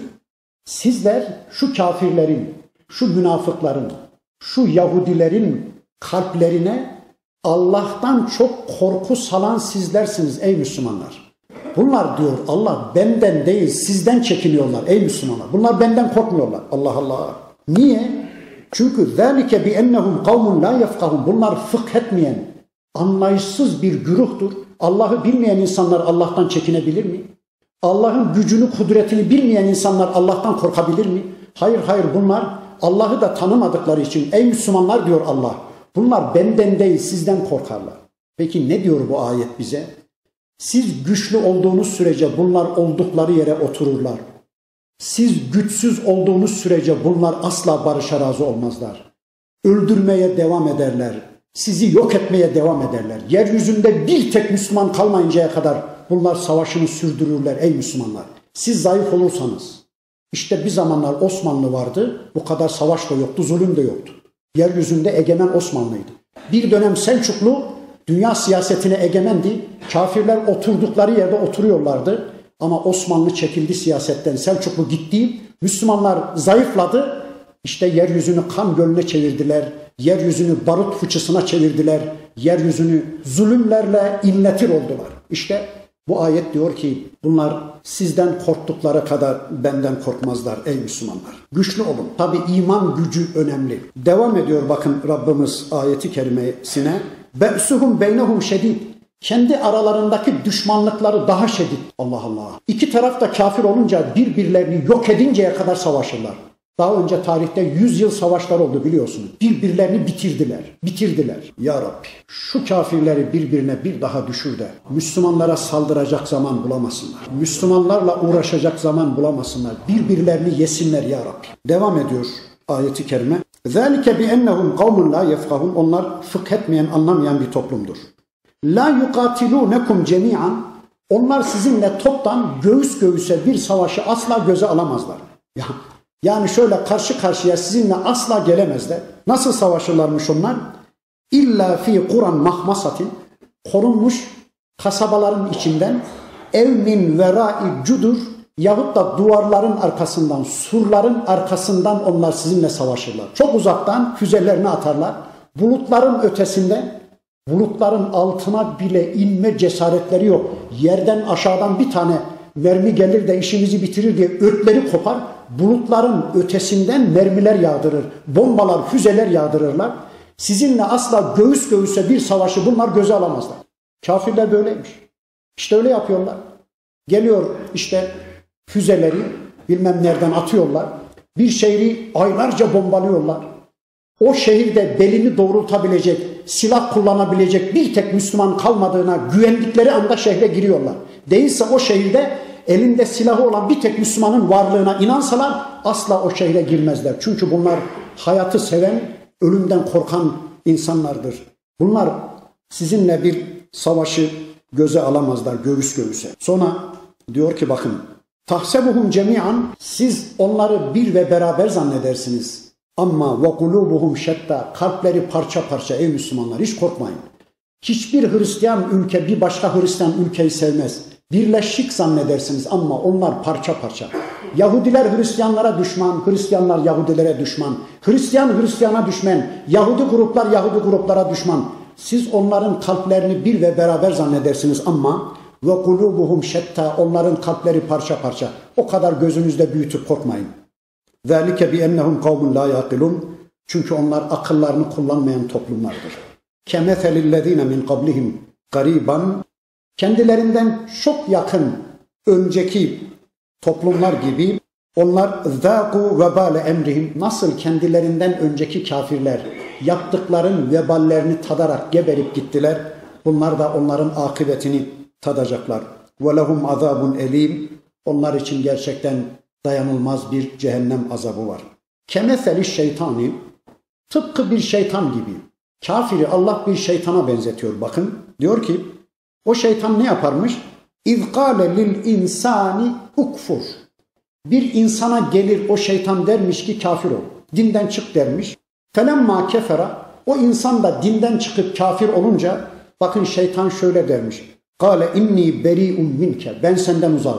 Sizler şu kafirlerin, şu münafıkların, şu Yahudilerin kalplerine Allah'tan çok korku salan sizlersiniz ey Müslümanlar. Bunlar diyor Allah benden değil sizden çekiniyorlar ey Müslümanlar. Bunlar benden korkmuyorlar. Allah Allah. Niye? Çünkü ذَٰلِكَ بِأَنَّهُمْ قَوْمٌ لَا يَفْقَهُونَ. Bunlar fıkh etmeyen, anlayışsız bir güruhtur. Allah'ı bilmeyen insanlar Allah'tan çekinebilir mi? Allah'ın gücünü, kudretini bilmeyen insanlar Allah'tan korkabilir mi? Hayır hayır, bunlar Allah'ı da tanımadıkları için ey Müslümanlar diyor Allah. Bunlar benden değil sizden korkarlar. Peki ne diyor bu ayet bize? Siz güçlü olduğunuz sürece bunlar oldukları yere otururlar. Siz güçsüz olduğunuz sürece bunlar asla barışa razı olmazlar. Öldürmeye devam ederler. Sizi yok etmeye devam ederler. Yeryüzünde bir tek Müslüman kalmayıncaya kadar bunlar savaşını sürdürürler ey Müslümanlar. Siz zayıf olursanız. İşte bir zamanlar Osmanlı vardı. Bu kadar savaş da yoktu, zulüm de yoktu. Yeryüzünde egemen Osmanlıydı. Bir dönem Selçuklu dünya siyasetine egemendi. Kafirler oturdukları yerde oturuyorlardı. Ama Osmanlı çekildi siyasetten. Selçuklu gitti. Müslümanlar zayıfladı. İşte yeryüzünü kan gölüne çevirdiler. Yeryüzünü barut fıçısına çevirdiler. Yeryüzünü zulümlerle inletir oldular. İşte bu ayet diyor ki bunlar sizden korktukları kadar benden korkmazlar ey Müslümanlar. Güçlü olun. Tabi iman gücü önemli. Devam ediyor bakın Rabbimiz ayeti kerimesine. Be'suhum beynehum şedid. kendi aralarındaki düşmanlıkları daha şiddet. Allah Allah. İki taraf da kafir olunca birbirlerini yok edinceye kadar savaşırlar. Daha önce tarihte 100 yıl savaşlar oldu biliyorsunuz. Birbirlerini bitirdiler. Ya Rabbi şu kafirleri birbirine bir daha düşür de Müslümanlara saldıracak zaman bulamasınlar. Müslümanlarla uğraşacak zaman bulamasınlar. Birbirlerini yesinler ya Rabbi. Devam ediyor ayeti kerime. ذَٰلِكَ بِأَنَّهُمْ قَوْمٌ لَا يَفْقَهُونَ Onlar fıkh etmeyen, anlamayan bir toplumdur. لَا يُقَاتِلُونَكُمْ جَمِيعًا Onlar sizinle toptan göğüs göğüse bir savaşı asla göze alamazlar. Yani şöyle karşı karşıya sizinle asla gelemezler. Nasıl savaşırlarmış onlar? İlla fi Kur'an mahmasatin korunmuş kasabaların içinden ev min verai cudur yahut da duvarların arkasından, surların arkasından onlar sizinle savaşırlar. Çok uzaktan füzelerini atarlar. Bulutların ötesinde, bulutların altına bile inme cesaretleri yok. Yerden aşağıdan bir tane mermi gelir de işimizi bitirir diye ötleri kopar. Bulutların ötesinden mermiler yağdırır. Bombalar, füzeler yağdırırlar. Sizinle asla göğüs göğüse bir savaşı bunlar göze alamazlar. Kafirler böyleymiş. İşte öyle yapıyorlar. Geliyor işte füzeleri bilmem nereden atıyorlar. Bir şehri aylarca bombalıyorlar. O şehirde belini doğrultabilecek, silah kullanabilecek bir tek Müslüman kalmadığına güvendikleri anda şehre giriyorlar. Değilse o şehirde elinde silahı olan bir tek Müslümanın varlığına inansalar asla o şehre girmezler. Çünkü bunlar hayatı seven, ölümden korkan insanlardır. Bunlar sizinle bir savaşı göze alamazlar göğüs göğüse. Sonra diyor ki bakın tahsebuhum cemian siz onları bir ve beraber zannedersiniz. Ama ve kulubuhum şetta kalpleri parça parça ey Müslümanlar hiç korkmayın. Hiçbir Hristiyan ülke bir başka Hristiyan ülkeyi sevmez. Birleşik zannedersiniz ama onlar parça parça. Yahudiler Hristiyanlara düşman, Hristiyanlar Yahudilere düşman. Hristiyan Hristiyana düşman, Yahudi gruplar Yahudi gruplara düşman. Siz onların kalplerini bir ve beraber zannedersiniz ama ve kulubuhum şetta onların kalpleri parça parça. O kadar gözünüzde büyütüp korkmayın. Zalike bi ennehum kavmun la yaqilun. Çünkü onlar akıllarını kullanmayan toplumlardır. Kemethelillezine min qablihim gariban. Kendilerinden çok yakın önceki toplumlar gibi onlar zâku vebâle emrihim nasıl kendilerinden önceki kafirler yaptıkların veballerini tadarak geberip gittiler. Bunlar da onların akıbetini tadacaklar. Ve lehum azabun elim. Onlar için gerçekten dayanılmaz bir cehennem azabı var. Kemeseli şeytani tıpkı bir şeytan gibi. Kafiri Allah bir şeytana benzetiyor. Bakın diyor ki o şeytan ne yaparmış? İzkâle lil insani ukfur. Bir insana gelir o şeytan dermiş ki kafir ol. Dinden çık dermiş. Felemma kefera o insan da dinden çıkıp kafir olunca bakın şeytan şöyle dermiş. Kâle inni beri'un minke. Ben senden uzağım.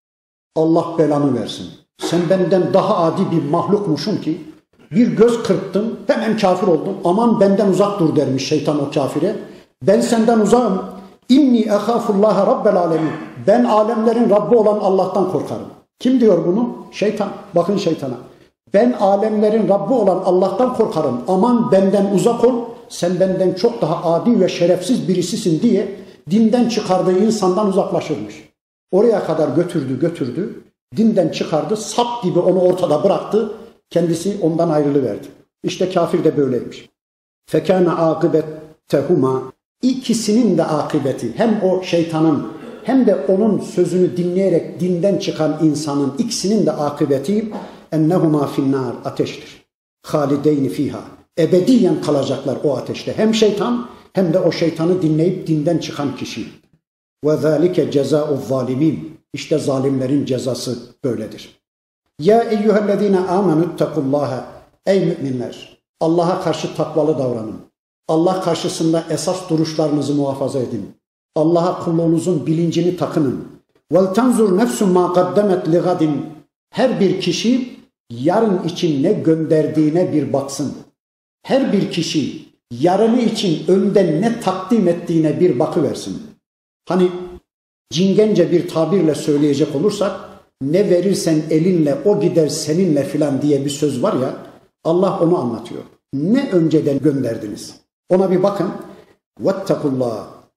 Allah belanı versin. Sen benden daha adi bir mahlukmuşsun ki bir göz kırptın hemen kafir oldun. Aman benden uzak dur dermiş şeytan o kafire. Ben senden uzağım. İnni ehâfullâhe rabbel alemin. Ben alemlerin Rabbi olan Allah'tan korkarım. Kim diyor bunu? Şeytan. Bakın şeytana. Ben alemlerin Rabbi olan Allah'tan korkarım. Aman benden uzak ol. Sen benden çok daha adi ve şerefsiz birisisin diye dinden çıkardığı insandan uzaklaşırmış. Oraya kadar götürdü. Dinden çıkardı. Sap gibi onu ortada bıraktı. Kendisi ondan ayrılıverdi. İşte kafir de böyleymiş. Fekâne âkıbettehuma. İkisinin de akıbeti hem o şeytanın hem de onun sözünü dinleyerek dinden çıkan insanın ikisinin de akıbeti ennehuma finnâr ateştir. Halideyni fiha. Ebediyen kalacaklar o ateşte. Hem şeytan hem de o şeytanı dinleyip dinden çıkan kişi. Ve zâlike cezâ'u zâlimîn. İşte zalimlerin cezası böyledir. Ya eyyühellezîne âmenüttekullâhe. Ey müminler! Allah'a karşı takvalı davranın. Allah karşısında esas duruşlarınızı muhafaza edin. Allah'a kulluğunuzun bilincini takının. وَلْتَنْزُرْ نَفْسٌ مَا قَدَّمَتْ لِغَدٍ Her bir kişi yarın için ne gönderdiğine bir baksın. Her bir kişi yarını için önden ne takdim ettiğine bir bakıversin. Hani cingence bir tabirle söyleyecek olursak ne verirsen elinle o gider seninle filan diye bir söz var ya Allah onu anlatıyor. Ne önceden gönderdiniz? Ona bir bakın. وَاتَّقُوا اللّٰهِ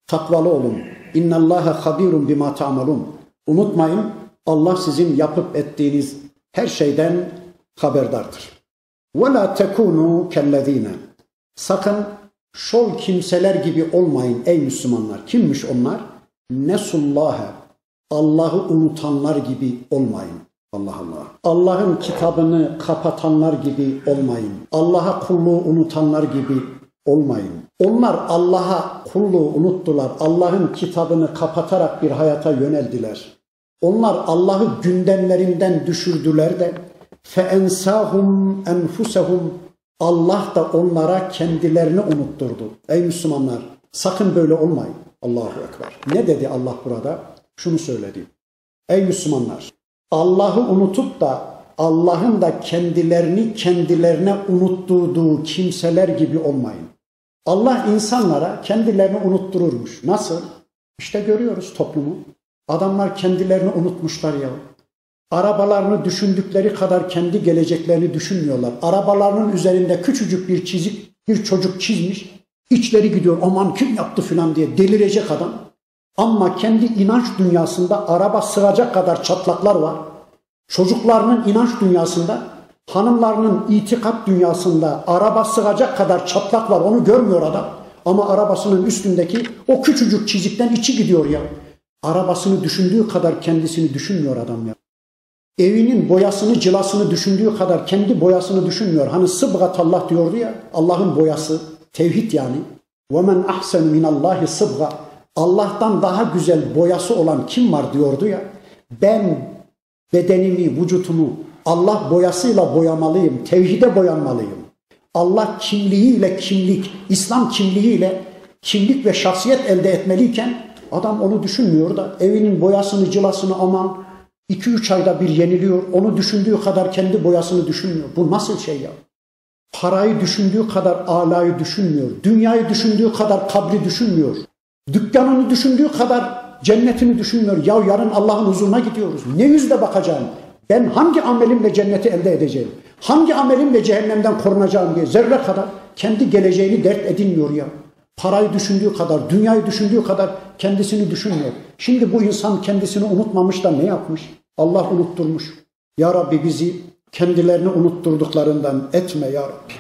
Takvalı olun. İnnallâhe habîrun bimâ ta'malûn. Unutmayın, Allah sizin yapıp ettiğiniz her şeyden haberdardır. وَلَا تَكُونُوا كَالَّذ۪ينَ. Sakın şol kimseler gibi olmayın ey Müslümanlar. Kimmiş onlar? Nesullâhe. Allah'ı unutanlar gibi olmayın. Allah Allah. Allah'ın kitabını kapatanlar gibi olmayın. Allah'a kulluğu unutanlar gibi olmayın. Onlar Allah'a kulluğu unuttular. Allah'ın kitabını kapatarak bir hayata yöneldiler. Onlar Allah'ı gündemlerinden düşürdüler de فَاَنْسَاهُمْ اَنْفُسَهُمْ. Allah da onlara kendilerini unutturdu. Ey Müslümanlar, sakın böyle olmayın. Allahu Ekber. Ne dedi Allah burada? Şunu söyledi. Ey Müslümanlar, Allah'ı unutup da Allah'ın da kendilerini kendilerine unutturduğu kimseler gibi olmayın. Allah insanlara kendilerini unuttururmuş. Nasıl? İşte görüyoruz toplumu. Adamlar kendilerini unutmuşlar ya. Arabalarını düşündükleri kadar kendi geleceklerini düşünmüyorlar. Arabalarının üzerinde küçücük bir çizik bir çocuk çizmiş. İçleri gidiyor, aman kim yaptı filan diye delirecek adam. Ama kendi inanç dünyasında araba sığacak kadar çatlaklar var. Çocuklarının inanç dünyasında, hanımlarının itikat dünyasında araba sığacak kadar çatlak var. Onu görmüyor adam. Ama arabasının üstündeki o küçücük çizikten içi gidiyor ya. Arabasını düşündüğü kadar kendisini düşünmüyor adam ya. Evinin boyasını, cilasını düşündüğü kadar kendi boyasını düşünmüyor. Hani sıbgatallah diyordu ya, Allah'ın boyası, tevhid yani. وَمَنْ أَحْسَنُ مِنَ اللّٰهِ صِبْغَ. Allah'tan daha güzel boyası olan kim var diyordu ya. Ben bedenimi, vücutumu Allah boyasıyla boyamalıyım, tevhide boyanmalıyım. Allah kimliğiyle kimlik, İslam kimliğiyle kimlik ve şahsiyet elde etmeliyken adam onu düşünmüyor da evinin boyasını, cilasını aman 2-3 ayda bir yeniliyor. Onu düşündüğü kadar kendi boyasını düşünmüyor. Bu nasıl şey ya? Parayı düşündüğü kadar alayı düşünmüyor. Dünyayı düşündüğü kadar kabri düşünmüyor. Dükkanını düşündüğü kadar cennetini düşünmüyor. Ya yarın Allah'ın huzuruna gidiyoruz. Ne yüzle bakacağım? Ben hangi amelimle cenneti elde edeceğim? Hangi amelimle cehennemden korunacağım diye zerre kadar kendi geleceğini dert edinmiyor ya. Parayı düşündüğü kadar, dünyayı düşündüğü kadar kendisini düşünmüyor. Şimdi bu insan kendisini unutmamış da ne yapmış? Allah unutturmuş. Ya Rabbi bizi kendilerini unutturduklarından etme ya Rabbi.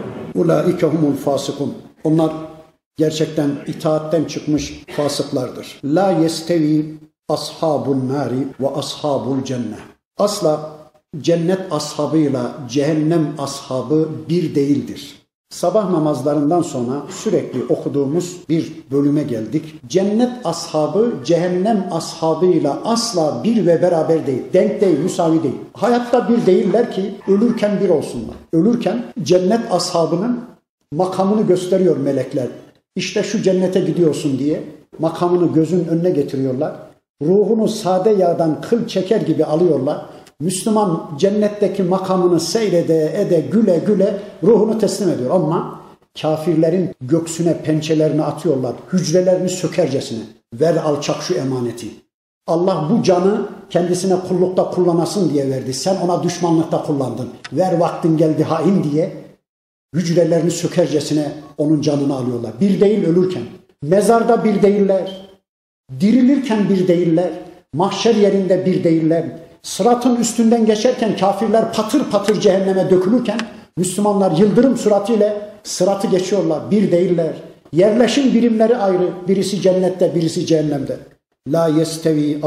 Ulaike humul fasikun. Onlar gerçekten itaatten çıkmış fasıklardır. La yestevi ashabun nari ve ashabul cennet. Asla cennet ashabıyla cehennem ashabı bir değildir. Sabah namazlarından sonra sürekli okuduğumuz bir bölüme geldik. Cennet ashabı cehennem ashabıyla asla bir ve beraber değil. Denk değil, müsavi değil. Hayatta bir değiller ki ölürken bir olsunlar. Ölürken cennet ashabının makamını gösteriyor melekler. İşte şu cennete gidiyorsun diye makamını gözün önüne getiriyorlar. Ruhunu sade yağdan kıl çeker gibi alıyorlar. Müslüman cennetteki makamını seyrede ede güle güle ruhunu teslim ediyor. Ama kafirlerin göksüne pençelerini atıyorlar. Hücrelerini sökercesine. Ver alçak şu emaneti. Allah bu canı kendisine kullukta kullanasın diye verdi. Sen ona düşmanlıkta kullandın. Ver vaktin geldi hain diye hücrelerini sökercesine onun canını alıyorlar. Bir değil ölürken. Mezarda bir değiller. Dirilirken bir değiller. Mahşer yerinde bir değiller. Sıratın üstünden geçerken kafirler patır patır cehenneme dökülürken Müslümanlar yıldırım süratıyla sıratı geçiyorlar. Bir değiller. Yerleşim birimleri ayrı. Birisi cennette, birisi cehennemde. La yestevi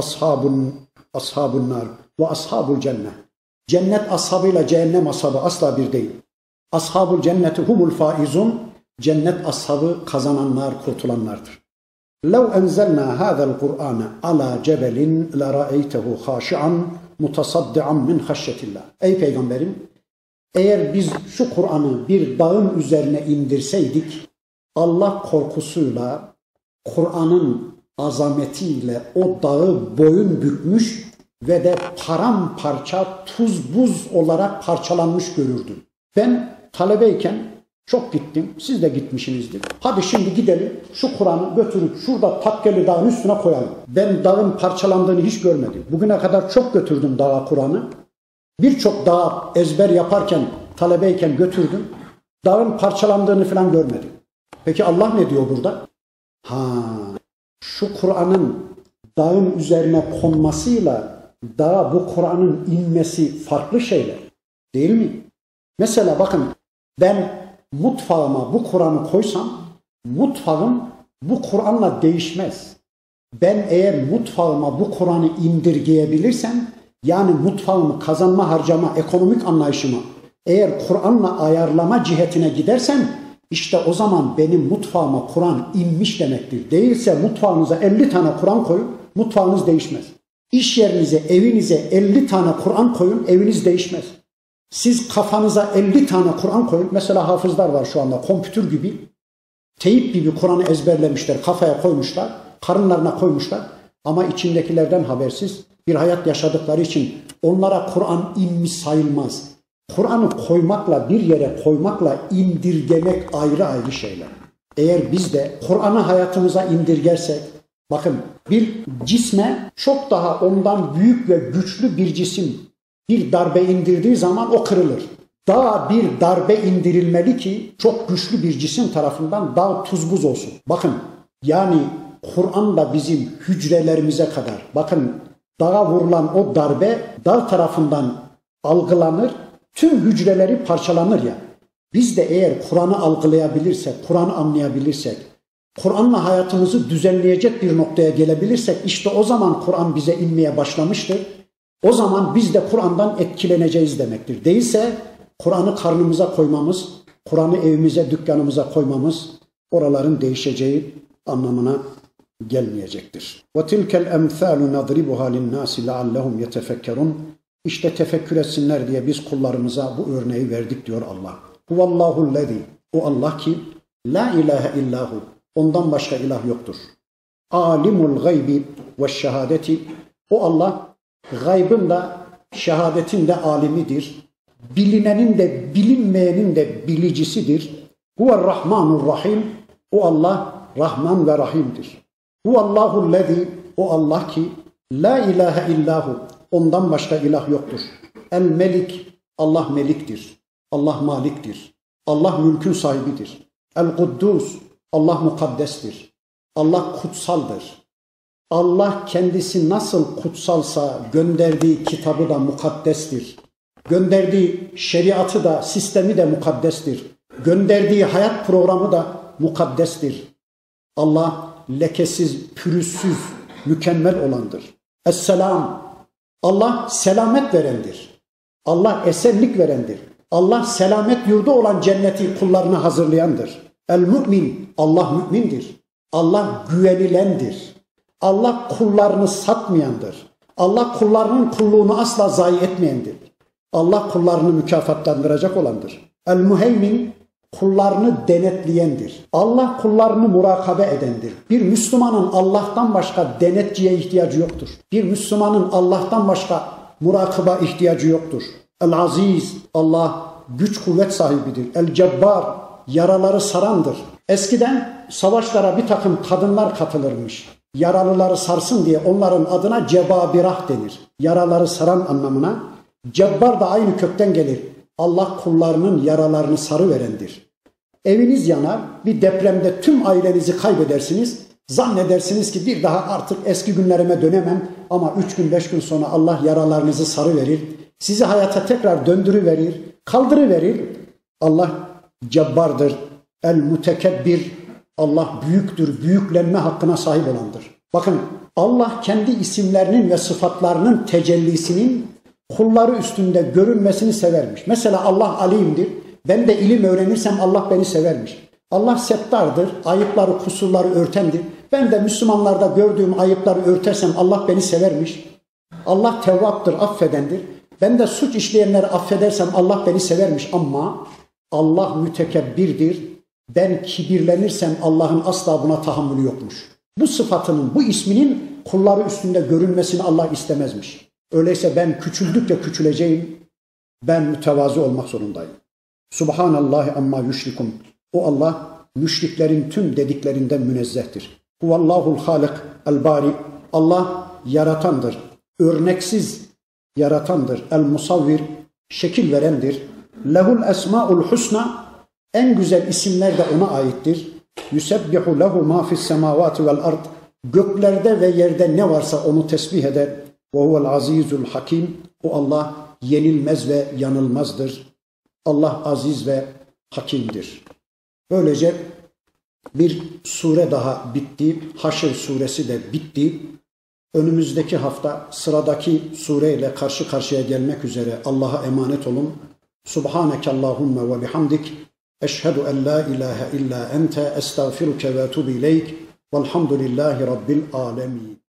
ashabun nar ve ashabul cennet. Cennet ashabıyla cehennem ashabı asla bir değil. Ashabul cenneti humul faizun. Cennet ashabı kazananlar, kurtulanlardır. لَوْ أَنْزَلْنَا هَذَا الْقُرْآنَ عَلَى جَبَلٍ لَرَأَيْتَهُ خَاشِعًا مُتَصَدِّعًا مِنْ خَشْيَةِ اللّٰهِ. Ey Peygamberim, eğer biz şu Kur'an'ı bir dağın üzerine indirseydik, Allah korkusuyla, Kur'an'ın azametiyle o dağı boyun bükmüş ve de paramparça tuz buz olarak parçalanmış görürdüm. Ben talebeyken çok gittim. Siz de gitmişsinizdir. Hadi şimdi gidelim şu Kur'an'ı götürüp şurada Takkeli Dağı'nın üstüne koyalım. Ben dağın parçalandığını hiç görmedim. Bugüne kadar çok götürdüm dağa Kur'an'ı. Birçok dağa ezber yaparken, talebeyken götürdüm. Dağın parçalandığını falan görmedim. Peki Allah ne diyor burada? şu Kur'an'ın dağın üzerine konmasıyla dağa bu Kur'an'ın inmesi farklı şeyler. Değil mi? Mesela bakın, ben mutfağıma bu Kur'an'ı koysam mutfağım bu Kur'an'la değişmez. Ben eğer mutfağıma bu Kur'an'ı indirgeyebilirsem, yani mutfağımı, kazanma, harcama, ekonomik anlayışımı eğer Kur'an'la ayarlama cihetine gidersem, işte o zaman benim mutfağıma Kur'an inmiş demektir. Değilse mutfağınıza 50 tane Kur'an koyun, mutfağınız değişmez. İş yerinize, evinize 50 tane Kur'an koyun, eviniz değişmez. Siz kafanıza 50 tane Kur'an koyun. Mesela hafızlar var şu anda, kompütür gibi, teyip gibi Kur'an'ı ezberlemişler, kafaya koymuşlar, karınlarına koymuşlar. Ama içindekilerden habersiz bir hayat yaşadıkları için onlara Kur'an inmiş sayılmaz. Kur'an'ı koymakla, bir yere koymakla indirgemek ayrı ayrı şeyler. Eğer biz de Kur'an'ı hayatımıza indirgersek, bakın, bir cisme çok daha ondan büyük ve güçlü bir cisim bir darbe indirdiği zaman o kırılır. Dağa bir darbe indirilmeli ki çok güçlü bir cisim tarafından dağ tuz buz olsun. Bakın, yani Kur'an da bizim hücrelerimize kadar, bakın, dağa vurulan o darbe dağ tarafından algılanır, tüm hücreleri parçalanır ya. Biz de eğer Kur'an'ı algılayabilirsek, Kur'an'ı anlayabilirsek, Kur'an'la hayatımızı düzenleyecek bir noktaya gelebilirsek, işte o zaman Kur'an bize inmeye başlamıştır. O zaman biz de Kur'an'dan etkileneceğiz demektir. Değilse Kur'an'ı karnımıza koymamız, Kur'an'ı evimize, dükkanımıza koymamız oraların değişeceği anlamına gelmeyecektir. وَتِلْكَ الْاَمْثَالُ نَضْرِبُهَا لِلنَّاسِ لَعَلَّهُمْ يَتَفَكَّرُونَ. İşte tefekkür etsinler diye biz kullarımıza bu örneği verdik diyor Allah. Huvallahu'llezî. O Allah ki la ilahe illahu. Ondan başka ilah yoktur. Alimul gaybi ve şehadeti. O Allah gaybın da şehadetin de alimidir. Bilinenin de bilinmeyenin de bilicisidir. Huvarrahmanur rahim. O Allah Rahman ve Rahim'dir. Huvallahu'llezî. O Allah ki la ilahe illahu. Ondan başka ilah yoktur. El Melik. Allah meliktir. Allah maliktir. Allah mülkün sahibidir. El Kuddus. Allah mukaddestir. Allah kutsaldır. Allah kendisi nasıl kutsalsa gönderdiği kitabı da mukaddestir. Gönderdiği şeriatı da, sistemi de mukaddestir. Gönderdiği hayat programı da mukaddestir. Allah lekesiz, pürüzsüz, mükemmel olandır. Esselam. Allah selamet verendir. Allah esenlik verendir. Allah selamet yurdu olan cenneti kullarına hazırlayandır. El-Mü'min. Allah mümindir. Allah güvenilendir. Allah kullarını satmayandır. Allah kullarının kulluğunu asla zayi etmeyendir. Allah kullarını mükafatlandıracak olandır. El-Muheymin. Kullarını denetleyendir. Allah kullarını murakabe edendir. Bir Müslümanın Allah'tan başka denetçiye ihtiyacı yoktur. Bir Müslümanın Allah'tan başka murakaba ihtiyacı yoktur. El-Aziz. Allah güç kuvvet sahibidir. El-Cebbar. Yaraları sarandır. Eskiden savaşlara bir takım kadınlar katılırmış. Yaralıları sarsın diye onların adına cebabirah denir. Yaraları saran anlamına. Cebbar da aynı kökten gelir. Allah kullarının yaralarını sarıverendir. Eviniz yanar, bir depremde tüm ailenizi kaybedersiniz. Zannedersiniz ki bir daha artık eski günlerime dönemem, ama 3 gün 5 gün sonra Allah yaralarınızı sarıverir. Sizi hayata tekrar döndürüverir, kaldırıverir. Allah cebbardır, el mutekebbir. Allah büyüktür, büyüklenme hakkına sahip olandır. Bakın, Allah kendi isimlerinin ve sıfatlarının tecellisinin kulları üstünde görünmesini severmiş. Mesela Allah alimdir. Ben de ilim öğrenirsem Allah beni severmiş. Allah settardır. Ayıpları, kusurları örtendir. Ben de Müslümanlarda gördüğüm ayıpları örtersem Allah beni severmiş. Allah tevvaptır, affedendir. Ben de suç işleyenleri affedersem Allah beni severmiş. Ama Allah mütekebbirdir. Ben kibirlenirsem Allah'ın asla buna tahammülü yokmuş. Bu sıfatının, bu isminin kulları üstünde görünmesini Allah istemezmiş. Öyleyse ben küçüldükçe küçüleceğim. Ben mütevazı olmak zorundayım. Subhanallahi amma yüşrikun. O Allah müşriklerin tüm dediklerinden münezzehtir. Huvallahul halik el bari. Allah yaratandır. Örneksiz yaratandır. El musavvir. Şekil verendir. Lehul esmaul husna. En güzel isimler de ona aittir. Yusebbihu lehu ma fis semavati vel ard. Göklerde ve yerde ne varsa onu tesbih eder. Ve huvel azizul hakim. O Allah yenilmez ve yanılmazdır. Allah aziz ve hakimdir. Böylece bir sure daha bitti. Haşr suresi de bitti. Önümüzdeki hafta sıradaki sureyle karşı karşıya gelmek üzere Allah'a emanet olun. Subhaneke Allahümme ve bihamdik. Eşhedü en la ilahe illa ente estağfiruke ve etubu ileyk. Velhamdülillahi Rabbil alemin.